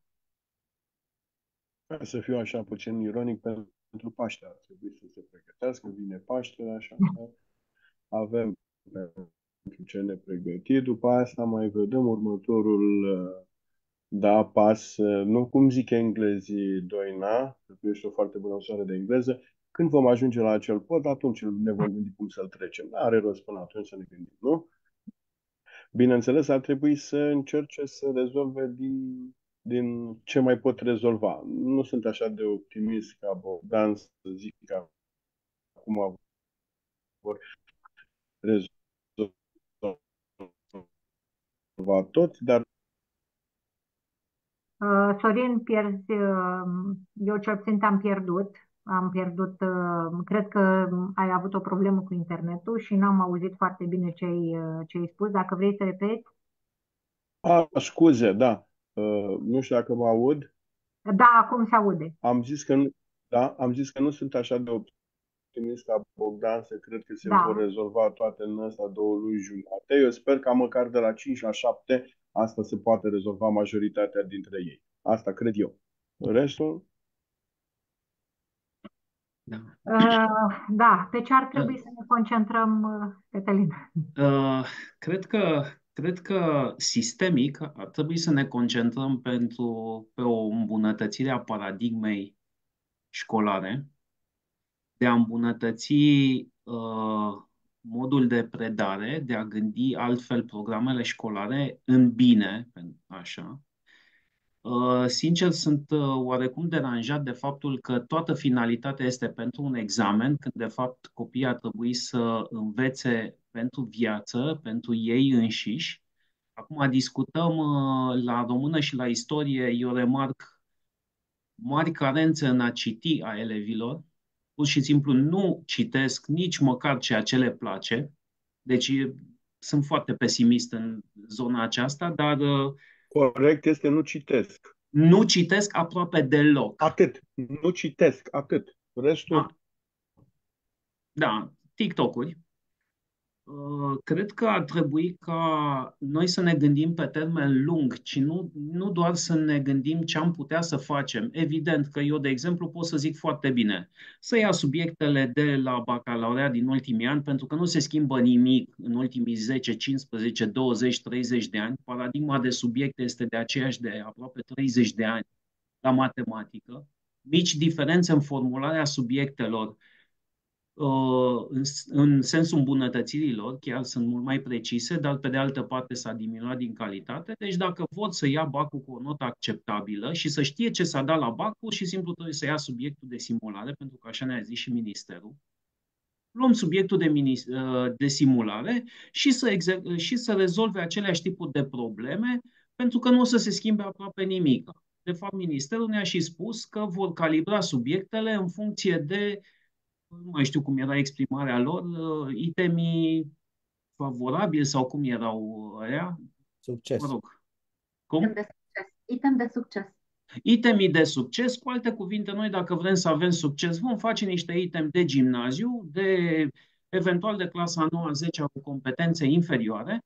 Ca să fiu așa puțin ironic, pentru Paște ar trebui să se pregătească, vine Paștele, așa că avem pentru ce ne pregăti. După asta mai vedem următorul, da, pas, nu cum zic englezii, Doina, că tu ești o foarte bună ușoară de engleză, când vom ajunge la acel pod, atunci ne vom gândi cum să-l trecem. Are rost până atunci să ne gândim, nu? Bineînțeles, ar trebui să încerce să rezolve din, din ce mai pot rezolva. Nu sunt așa de optimist ca Bogdan să zic că acum vor rezolva tot, dar Uh, Sorin, pierzi, uh, eu cel puțin te-am pierdut. Am pierdut, uh, cred că ai avut o problemă cu internetul și n-am auzit foarte bine ce ai, uh, ce ai spus. Dacă vrei să repeți. A, scuze, da. Uh, nu știu dacă mă aud. Da, acum se aude. Am zis că nu, da, am zis că nu sunt așa de optimist ca Bogdan să cred că se Da. vor rezolva toate în astea două luni jumate. Eu sper că măcar de la cinci la șapte asta se poate rezolva majoritatea dintre ei. Asta cred eu. Restul? Da. Uh, da, pe ce ar trebui să ne concentrăm, uh, Cătălin? Uh, cred că, cred că sistemic ar trebui să ne concentrăm pentru, pe o îmbunătățire a paradigmei școlare, de a îmbunătăți uh, modul de predare, de a gândi altfel programele școlare în bine, așa. Uh, sincer, sunt uh, oarecum deranjat de faptul că toată finalitatea este pentru un examen, când de fapt copiii ar trebui să învețe pentru viață, pentru ei înșiși. Acum discutăm uh, la română și la istorie, eu remarc mari carențe în a citi a elevilor. Pur și simplu nu citesc nici măcar ceea ce le place. Deci sunt foarte pesimist în zona aceasta, dar uh, Corect este nu citesc. nu citesc aproape deloc. Atât. Nu citesc. Atât. Restul, Da, da, TikTok-uri. Uh, Cred că ar trebui ca noi să ne gândim pe termen lung, ci nu, nu doar să ne gândim ce am putea să facem. Evident că eu, de exemplu, pot să zic foarte bine să ia subiectele de la bacalaureat din ultimii ani, pentru că nu se schimbă nimic în ultimii zece, cincisprezece, douăzeci, treizeci de ani. Paradigma de subiecte este de aceeași de aproape treizeci de ani la matematică. Mici diferențe în formularea subiectelor, uh, în, în sensul îmbunătățirilor, chiar sunt mult mai precise, dar pe de altă parte s-a diminuat din calitate. Deci dacă vor să ia bacul cu o notă acceptabilă și să știe ce s-a dat la bac, pur și simplu trebuie să ia subiectul de simulare, pentru că așa ne-a zis și ministerul. Luăm subiectul de, mini, uh, de simulare și să, exer- și să rezolve aceleași tipuri de probleme, pentru că nu o să se schimbe aproape nimic. De fapt, ministerul ne-a și spus că vor calibra subiectele în funcție de, nu mai știu cum era exprimarea lor, uh, itemii favorabili sau cum erau ăia, Succes. mă rog. Item Cum? de succes. Item de succes. Itemii de succes, cu alte cuvinte, noi dacă vrem să avem succes, vom face niște item de gimnaziu, de eventual de clasa nouă, zecea cu competențe inferioare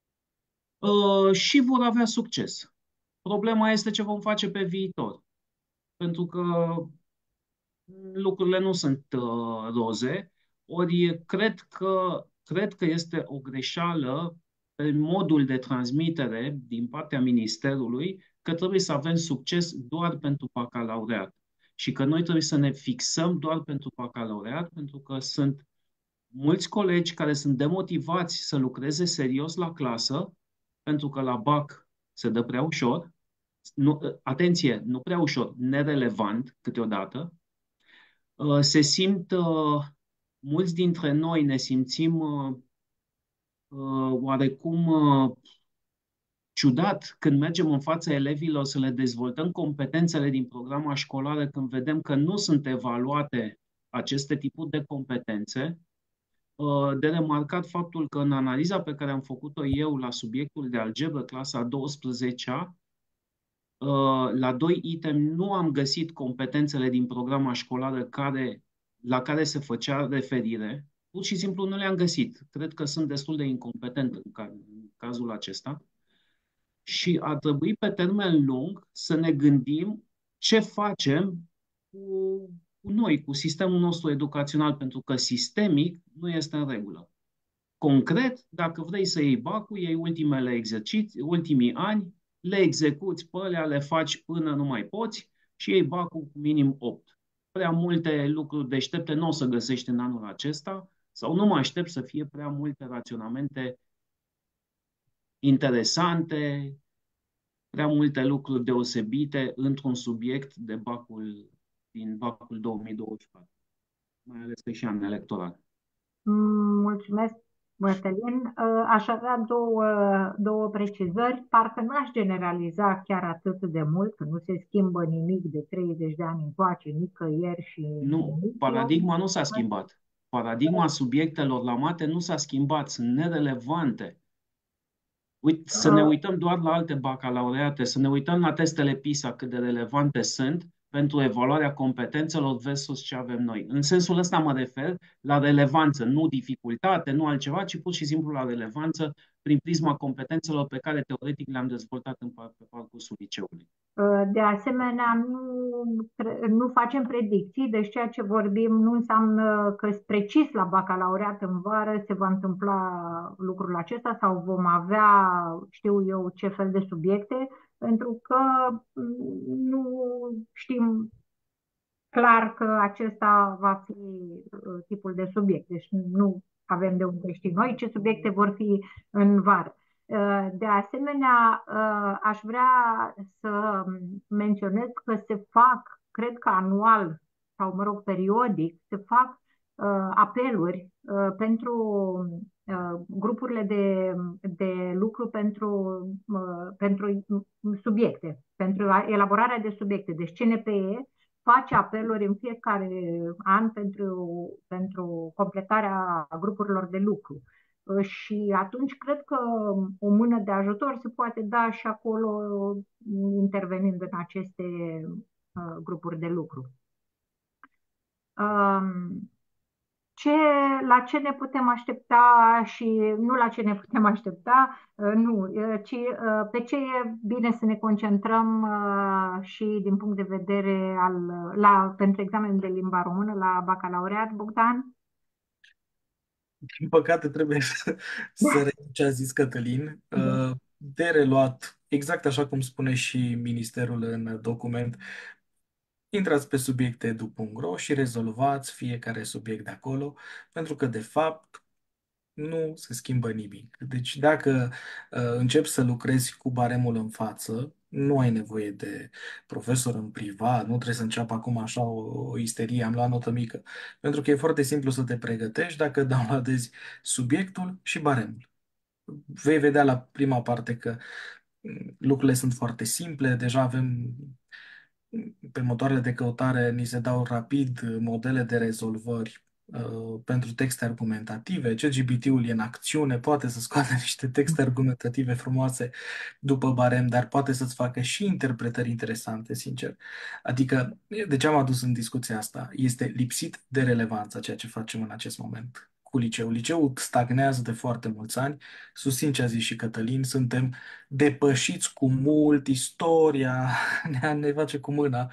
uh, și vor avea succes. Problema este ce vom face pe viitor, pentru că lucrurile nu sunt uh, roze, ori cred că, cred că este o greșeală în modul de transmitere din partea Ministerului că trebuie să avem succes doar pentru bacalaureat și că noi trebuie să ne fixăm doar pentru bacalaureat, pentru că sunt mulți colegi care sunt demotivați să lucreze serios la clasă, pentru că la bac se dă prea ușor, nu, atenție, nu prea ușor, nerelevant câteodată. Uh, se simt, uh, mulți dintre noi ne simțim uh, uh, oarecum uh, ciudat când mergem în fața elevilor să le dezvoltăm competențele din programa școlară, când vedem că nu sunt evaluate aceste tipuri de competențe. Uh, De remarcat faptul că în analiza pe care am făcut-o eu la subiectul de algebră, clasa a douăsprezecea, Uh, la doi item nu am găsit competențele din programa școlară care, la care se făcea referire. Pur și simplu nu le-am găsit. Cred că sunt destul de incompetent în, ca, în cazul acesta. Și ar trebui pe termen lung să ne gândim ce facem cu, cu noi, cu sistemul nostru educațional, pentru că sistemic nu este în regulă. Concret, dacă vrei să iei bacul, iei ultimele exerciții, ultimii ani, le execuți pe alea, le faci până nu mai poți și iei bacul cu minim opt. Prea multe lucruri deștepte nu o să găsești în anul acesta sau nu mă aștept să fie prea multe raționamente interesante, prea multe lucruri deosebite într-un subiect de bacul din bacul două mii douăzeci și patru, mai ales că e și an electoral. Mulțumesc, Mătălin. Aș avea două, două precizări. Parcă n-aș generaliza chiar atât de mult, că nu se schimbă nimic de treizeci de ani încoace, nicăieri și Nu, nimic. paradigma nu s-a schimbat. Paradigma subiectelor la mate nu s-a schimbat, sunt nerelevante. Uite, să ne uităm doar la alte bacalaureate, să ne uităm la testele PISA cât de relevante sunt pentru evaluarea competențelor versus ce avem noi. În sensul ăsta mă refer la relevanță, nu dificultate, nu altceva, ci pur și simplu la relevanță prin prisma competențelor pe care teoretic le-am dezvoltat în par- pe parcursul liceului. De asemenea, nu, nu facem predicții, deci ceea ce vorbim nu înseamnă că precis la bacalaureat în vară se va întâmpla lucrul acesta sau vom avea, știu eu, ce fel de subiecte, pentru că nu știm clar că acesta va fi uh, tipul de subiect. Deci nu avem de unde ști noi ce subiecte vor fi în vară. Uh, De asemenea, uh, aș vrea să menționez că se fac, cred că anual sau, mă rog, periodic, se fac uh, apeluri uh, pentru uh, grupurile de, de lucru pentru, uh, pentru subiecte, pentru elaborarea de subiecte. Deci C N P E face apeluri în fiecare an pentru, pentru completarea grupurilor de lucru. Și atunci cred că o mână de ajutor se poate da și acolo, intervenind în aceste uh, grupuri de lucru. Um, ce, la ce ne putem aștepta și nu la ce ne putem aștepta, uh, nu, uh, ci uh, pe ce e bine să ne concentrăm uh, și din punct de vedere al, la, pentru examenul de limba română la bacalaureat, Bogdan? Din păcate trebuie să, să reiau ce a zis Cătălin. Da. Uh, De reluat, exact așa cum spune și Ministerul în document, intrați pe subiecte edu punct ro și rezolvați fiecare subiect de acolo, pentru că, de fapt, nu se schimbă nimic. Deci dacă uh, începi să lucrezi cu baremul în față, nu ai nevoie de profesor în privat, nu trebuie să înceapă acum așa o, o isterie, am luat notă mică. Pentru că e foarte simplu să te pregătești dacă downloadezi subiectul și baremul. Vei vedea la prima parte că mm, lucrurile sunt foarte simple, deja avem pe motoarele de căutare ni se dau rapid modele de rezolvări uh, pentru texte argumentative. ChatGPT-ul e în acțiune, poate să scoată niște texte argumentative frumoase după barem, dar poate să-ți facă și interpretări interesante, sincer. Adică, de ce am adus în discuția asta? Este lipsit de relevanță ceea ce facem în acest moment cu liceul. Liceul stagnează de foarte mulți ani. Susțin ce a zis și Cătălin, suntem depășiți cu mult, istoria ne, ne face cu mâna.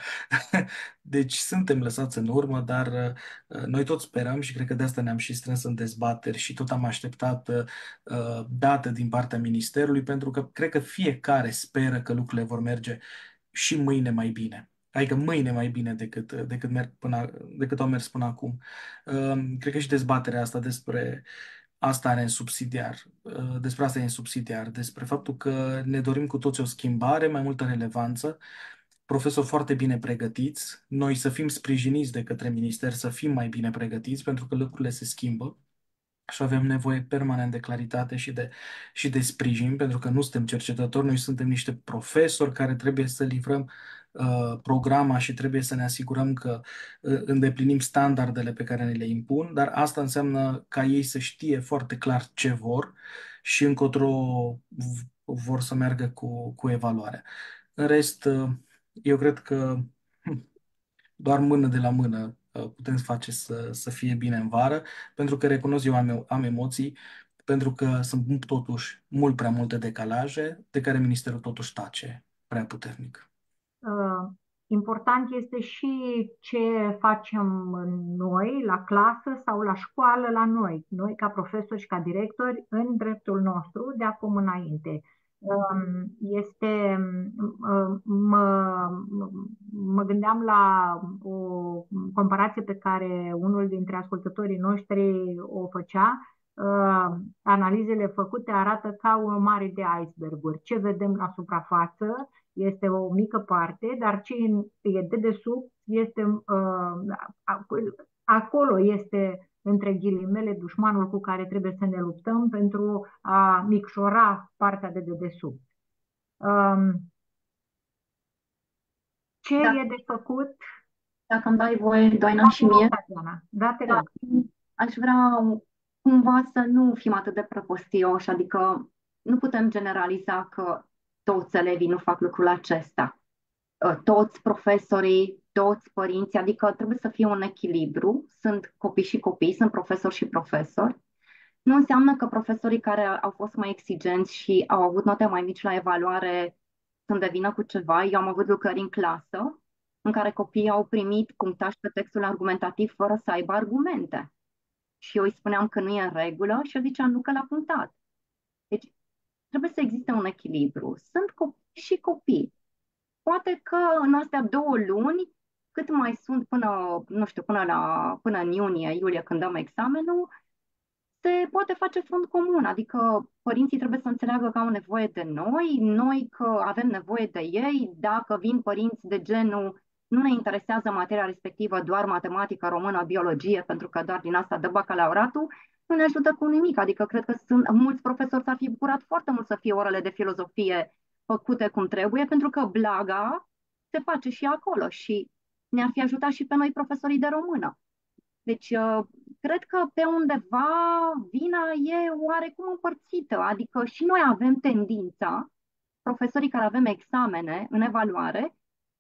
Deci suntem lăsați în urmă, dar uh, noi tot sperăm și cred că de asta ne-am și strâns în dezbateri și tot am așteptat uh, date din partea Ministerului, pentru că cred că fiecare speră că lucrurile vor merge și mâine mai bine. Adică mâine mai bine decât, decât, merg până, decât au mers până acum. Uh, cred că și dezbaterea asta despre asta are în subsidiar, uh, despre asta e în subsidiar, despre faptul că ne dorim cu toți o schimbare, mai multă relevanță, profesori foarte bine pregătiți, noi să fim sprijiniți de către minister, să fim mai bine pregătiți, pentru că lucrurile se schimbă și avem nevoie permanent de claritate și de, și de sprijin, pentru că nu suntem cercetători, noi suntem niște profesori care trebuie să livrăm uh, programa și trebuie să ne asigurăm că uh, îndeplinim standardele pe care ne le impun, dar asta înseamnă ca ei să știe foarte clar ce vor și încotro v- vor să meargă cu, cu evaluarea. În rest, uh, eu cred că doar mână de la mână uh, putem face să, să fie bine în vară, pentru că recunosc eu am, am emoții, pentru că sunt totuși mult prea multe decalaje de care Ministerul totuși tace prea puternic. Uh, Important este și ce facem noi la clasă sau la școală la noi, noi ca profesori și ca directori, în dreptul nostru de acum înainte. Um, Este, uh, mă, mă gândeam la o comparație pe care unul dintre ascultătorii noștri o făcea. Uh, Analizele făcute arată ca o mare de iceberguri. Ce vedem la suprafață este o mică parte, dar ce e de desubt este, uh, acolo este, între ghilimele, dușmanul cu care trebuie să ne luptăm pentru a micșora partea de dedesubt. Um, ce Da, e de făcut? dacă îmi dai voie, Doina, Da, și te rog, mie, Tatiana. Da, te da, rog. aș vrea cumva să nu fim atât de prăpostioși, adică nu putem generaliza că toți elevii nu fac lucrul acesta, toți profesorii, toți părinții, adică trebuie să fie un echilibru, sunt copii și copii, sunt profesori și profesori. Nu înseamnă că profesorii care au fost mai exigenți și au avut note mai mici la evaluare sunt de vină cu ceva. Eu am avut lucrări în clasă în care copiii au primit punctaj pe textul argumentativ fără să aibă argumente. Și eu îi spuneam că nu e în regulă și eu ziceam nu că l-a punctat. Deci trebuie să existe un echilibru. Sunt copii și copii. Poate că în astea două luni cât mai sunt până, nu știu, până la, până în iunie, iulie, când dăm examenul, se poate face front comun, adică părinții trebuie să înțeleagă că au nevoie de noi, noi că avem nevoie de ei, dacă vin părinți de genul nu ne interesează materia respectivă, doar matematică, română, biologie, pentru că doar din asta dă bacalaureatul, nu ne ajută cu nimic. Adică cred că sunt mulți profesori s-ar fi bucurat foarte mult să fie orele de filozofie făcute cum trebuie, pentru că blaga se face și acolo și ne-ar fi ajutat și pe noi profesorii de română. Deci, uh, cred că pe undeva vina e oarecum împărțită, adică și noi avem tendința, profesorii care avem examene în evaluare,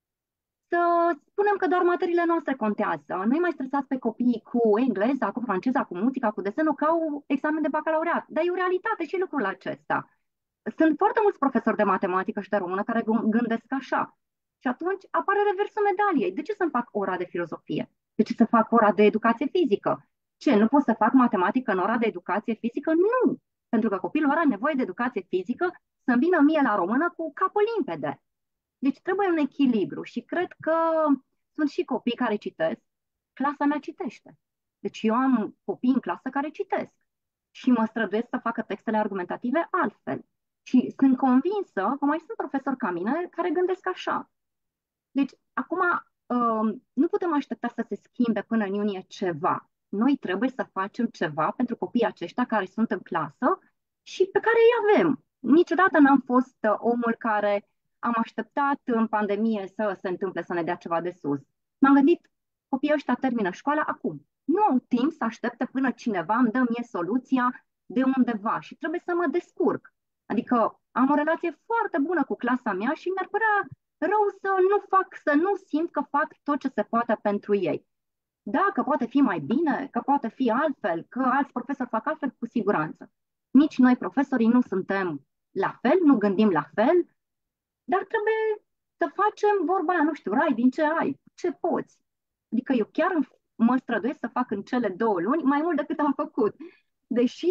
să spunem că doar materiile noastre contează. Nu-i mai stresați pe copii cu engleza, cu franceza, cu muzica, cu desenul, că au examen de bacalaureat. Dar e o realitate și lucrul acesta. Sunt foarte mulți profesori de matematică și de română care gândesc așa. Și atunci apare reversul medaliei. De ce să-mi fac ora de filozofie? De ce să fac ora de educație fizică? Ce, nu pot să fac matematică în ora de educație fizică? Nu! Pentru că copilul are nevoie de educație fizică să-mi vină mie la română cu capul limpede. Deci trebuie un echilibru și cred că sunt și copii care citesc. Clasa mea citește. Deci eu am copii în clasă care citesc și mă străduiesc să facă textele argumentative altfel. Și sunt convinsă că mai sunt profesori ca mine care gândesc așa. Deci, acum, um, nu putem aștepta să se schimbe până în iunie ceva. Noi trebuie să facem ceva pentru copiii aceștia care sunt în clasă și pe care îi avem. Niciodată n-am fost uh, omul care am așteptat în pandemie să se întâmple să ne dea ceva de sus. M-am gândit, copiii ăștia termină școala acum. Nu au timp să aștepte până cineva îmi dă mie soluția de undeva și trebuie să mă descurc. Adică am o relație foarte bună cu clasa mea și mi-ar părea rău să nu fac, să nu simt că fac tot ce se poate pentru ei. Da, că poate fi mai bine, că poate fi altfel, că alți profesori fac altfel, cu siguranță. Nici noi, profesorii, nu suntem la fel, nu gândim la fel, dar trebuie să facem vorba aia, nu știu, rai din ce ai, ce poți. Adică eu chiar mă străduiesc să fac în cele două luni mai mult decât am făcut. Deși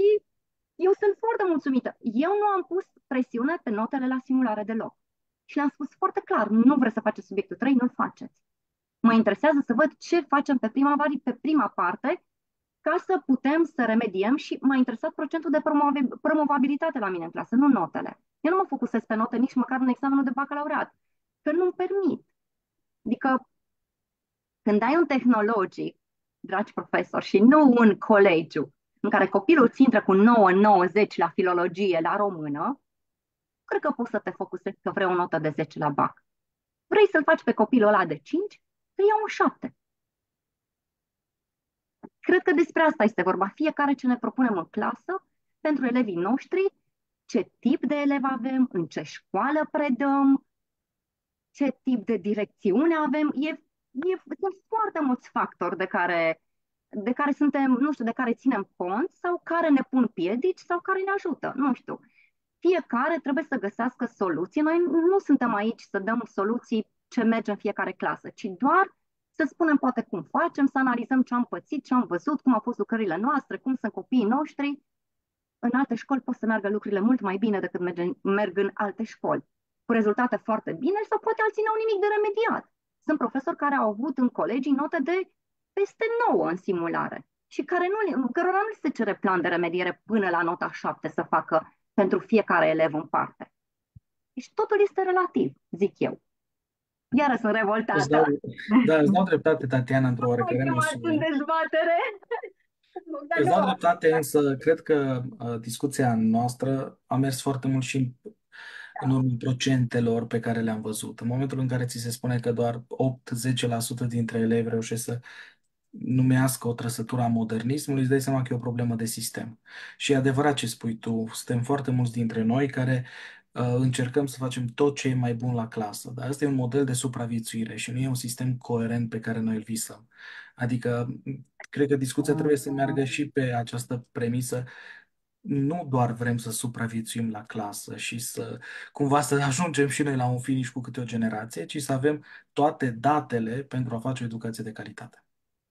eu sunt foarte mulțumită. Eu nu am pus presiune pe notele la simulare deloc. Și le-am spus foarte clar, nu vreți să faceți subiectul trei, nu-l faceți. Mă interesează să văd ce facem pe prima, pe prima parte ca să putem să remediem și m-a interesat procentul de promovabilitate la mine în clasă, nu notele. Eu nu mă focusez pe note nici măcar în examenul de bacalaureat, că nu-mi permit. Adică când ai un tehnologic, dragi profesori, și nu un colegiu, în care copilul îți intră cu nouă nouăzeci la filologie, la română, cred că poți să te focusezi că vrei o notă de zece la bac. Vrei să-l faci pe copilul ăla de cinci, să iau un șapte. Cred că despre asta este vorba. Fiecare ce ne propunem în clasă, pentru elevii noștri, ce tip de elev avem, în ce școală predăm, ce tip de direcțiune avem. E, e, sunt foarte mulți factori de care, de care suntem, nu știu, de care ținem cont sau care ne pun piedici sau care ne ajută. Nu știu. Fiecare trebuie să găsească soluții. Noi nu suntem aici să dăm soluții ce merge în fiecare clasă, ci doar să spunem poate cum facem, să analizăm ce am pățit, ce am văzut, cum au fost lucrările noastre, cum sunt copiii noștri. În alte școli pot să meargă lucrurile mult mai bine decât merg, merg în alte școli, cu rezultate foarte bine sau poate alții n-au nimic de remediat. Sunt profesori care au avut în colegii note de peste nouă în simulare și care nu, cărora nu se cere plan de remediere până la nota șapte să facă pentru fiecare elev în parte. Deci totul este relativ, zic eu. Iară sunt revoltată. Îți dau, da, îți dau dreptate, Tatiana, într-o oarecare măsură. În dezbatere. Îți dau dreptate, însă cred că uh, discuția noastră a mers foarte mult și în, în urmul procentelor pe care le-am văzut. În momentul în care ți se spune că doar opt-zece la sută dintre elevi reușesc să numească o trăsătură a modernismului, îți dai seama că e o problemă de sistem. Și e adevărat ce spui tu, suntem foarte mulți dintre noi care uh, încercăm să facem tot ce e mai bun la clasă, dar asta e un model de supraviețuire și nu e un sistem coerent pe care noi îl visăm. Adică, cred că discuția trebuie să meargă și pe această premisă. Nu doar vrem să supraviețuim la clasă și să cumva să ajungem și noi la un finish cu câte o generație, ci să avem toate datele pentru a face o educație de calitate.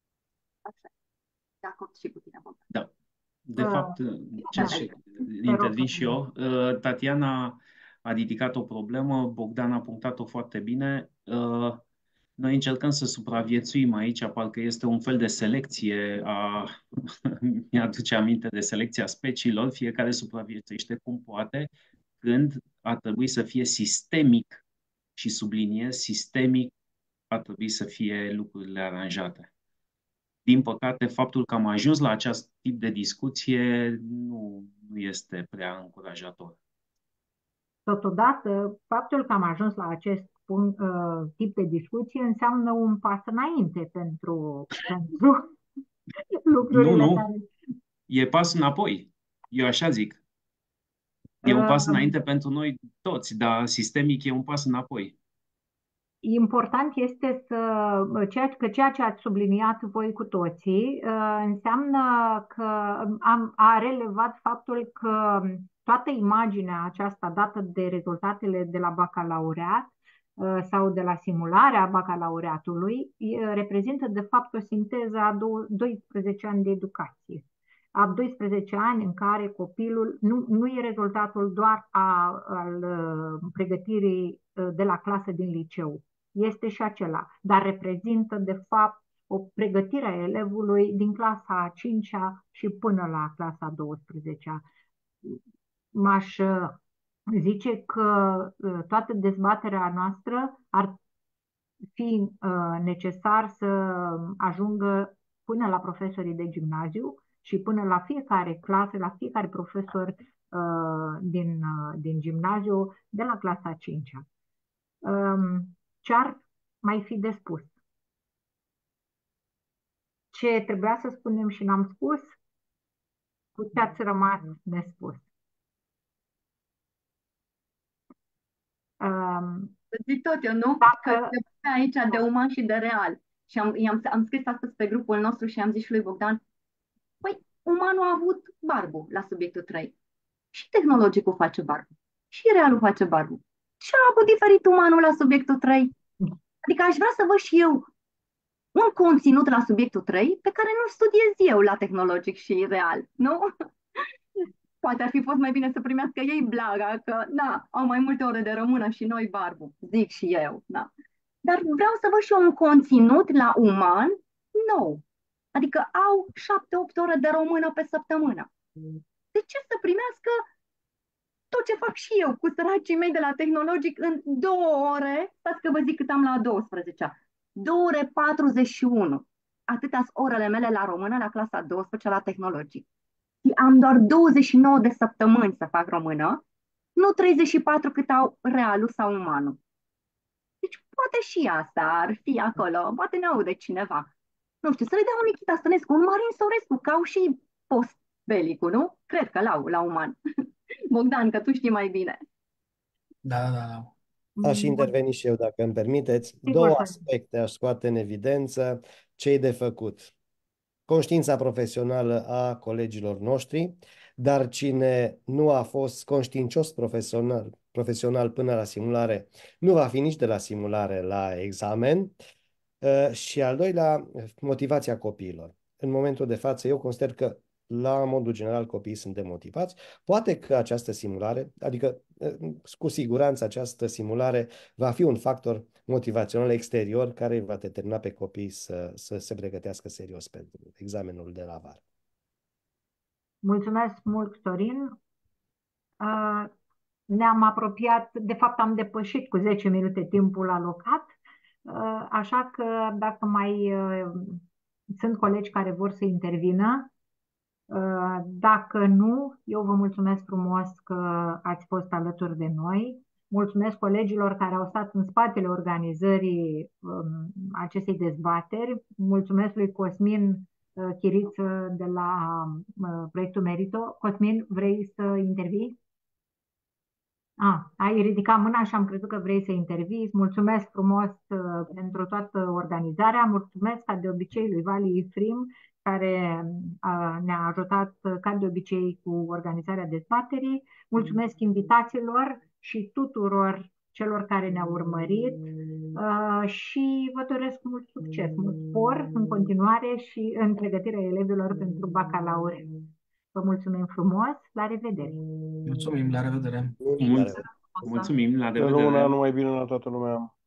De acord și cu tine, Bogdan. Da. De Uh, fapt, ce și intervin și eu. Uh, Tatiana a ridicat o problemă, Bogdan a punctat-o foarte bine. Uh, noi încercăm să supraviețuim aici, parcă este un fel de selecție a... Mi-aduce aminte de selecția speciilor, fiecare supraviețuiește cum poate, când ar trebui să fie sistemic și subliniez, sistemic ar trebui să fie lucrurile aranjate. Din păcate, faptul că am ajuns la acest tip de discuție nu, nu este prea încurajator. Totodată, faptul că am ajuns la acest punct, uh, tip de discuție înseamnă un pas înainte pentru, pentru lucrurile Nu, nu, care... e pas înapoi. Eu așa zic. E un pas Uh, înainte pentru noi toți, dar sistemic e un pas înapoi. Important este să, ceea, că ceea ce ați subliniat voi cu toții uh, înseamnă că am, a relevat faptul că toată imaginea aceasta dată de rezultatele de la bacalaureat uh, sau de la simularea bacalaureatului uh, reprezintă de fapt o sinteză a doisprezece ani de educație. A doisprezece ani în care copilul nu, nu e rezultatul doar a, al uh, pregătirii uh, de la clasă din liceu. Este și acela, dar reprezintă de fapt o pregătire a elevului din clasa a cincea și până la clasa a douăsprezecea. M-aș uh, zice că uh, toată dezbaterea noastră ar fi uh, necesar să ajungă până la profesorii de gimnaziu și până la fiecare clasă, la fiecare profesor uh, din, uh, din gimnaziu de la clasa a cincea. Um, ce ar mai fi de spus? Ce trebuia să spunem și n-am spus? Cu ce ați rămas nespus? Um, Să zic tot eu, nu? Că dacă... se vorbea aici de uman și de real. Și am, i-am, am scris astăzi pe grupul nostru și am zis și lui Bogdan, păi, umanul a avut barbu la subiectul trei. Și tehnologicul face barbu. Și realul face barbu. Și a avut diferit umanul la subiectul trei. Adică aș vrea să văd și eu un conținut la subiectul trei pe care nu studiez eu la tehnologic și real, nu? Poate ar fi fost mai bine să primească ei blaga, că, na, au mai multe ore de română și noi barbu, zic și eu, da. Dar vreau să văd și eu un conținut la uman nou. Adică au șapte opt ore de română pe săptămână. De ce să primească tot ce fac și eu cu săracii mei de la tehnologic în două ore? Stați că vă zic cât am la a douăsprezecea. două ore patruzeci și unu. Atâtea sunt orele mele la română, la clasa a douăsprezecea, la tehnologic. Și am doar douăzeci și nouă de săptămâni să fac română, nu treizeci și patru cât au realul sau umanul. Deci poate și asta ar fi acolo, poate ne aude cineva. Nu știu, să le dea un Nikita Stănescu, un Marin Sorescu, că au și post-belicul, nu? Cred că l-au la uman. Bogdan, că tu știi mai bine. Da, da, da. Aș interveni și eu, dacă îmi permiteți. Sigur, Două să- aspecte aș scoate în evidență. Ce-i de făcut? Conștiința profesională a colegilor noștri, dar cine nu a fost conștiincios profesional, profesional până la simulare, nu va fi nici de la simulare la examen. Uh, Și al doilea, motivația copiilor. În momentul de față, eu consider că la modul general copiii sunt demotivați. Poate că această simulare, adică uh, cu siguranță această simulare va fi un factor motivațional exterior care îi va determina pe copii să, să se pregătească serios pentru examenul de la vară. Mulțumesc mult, Sorin. Uh, Ne-am apropiat, de fapt am depășit cu zece minute timpul alocat, uh, așa că dacă mai uh, sunt colegi care vor să intervină, uh, dacă nu, eu vă mulțumesc frumos că ați fost alături de noi. Mulțumesc colegilor care au stat în spatele organizării um, acestei dezbateri. Mulțumesc lui Cosmin uh, Chiriță de la uh, proiectul Merito. Cosmin, vrei să intervii? Ah, ai ridicat mâna și am crezut că vrei să intervii. Îți mulțumesc frumos uh, pentru toată organizarea. Mulțumesc ca de obicei lui Vali Ifrim, care uh, ne-a ajutat uh, ca de obicei cu organizarea dezbaterii. Mulțumesc invitațiilor și tuturor celor care ne-au urmărit uh, și vă doresc mult succes, mult spor în continuare și în pregătirea elevilor pentru bacalaureat. Vă mulțumim frumos, la revedere! Mulțumim, la revedere! Mulțumim, la revedere. Mulțumim, la Să rămână revedere! anul mai bine la toată lumea.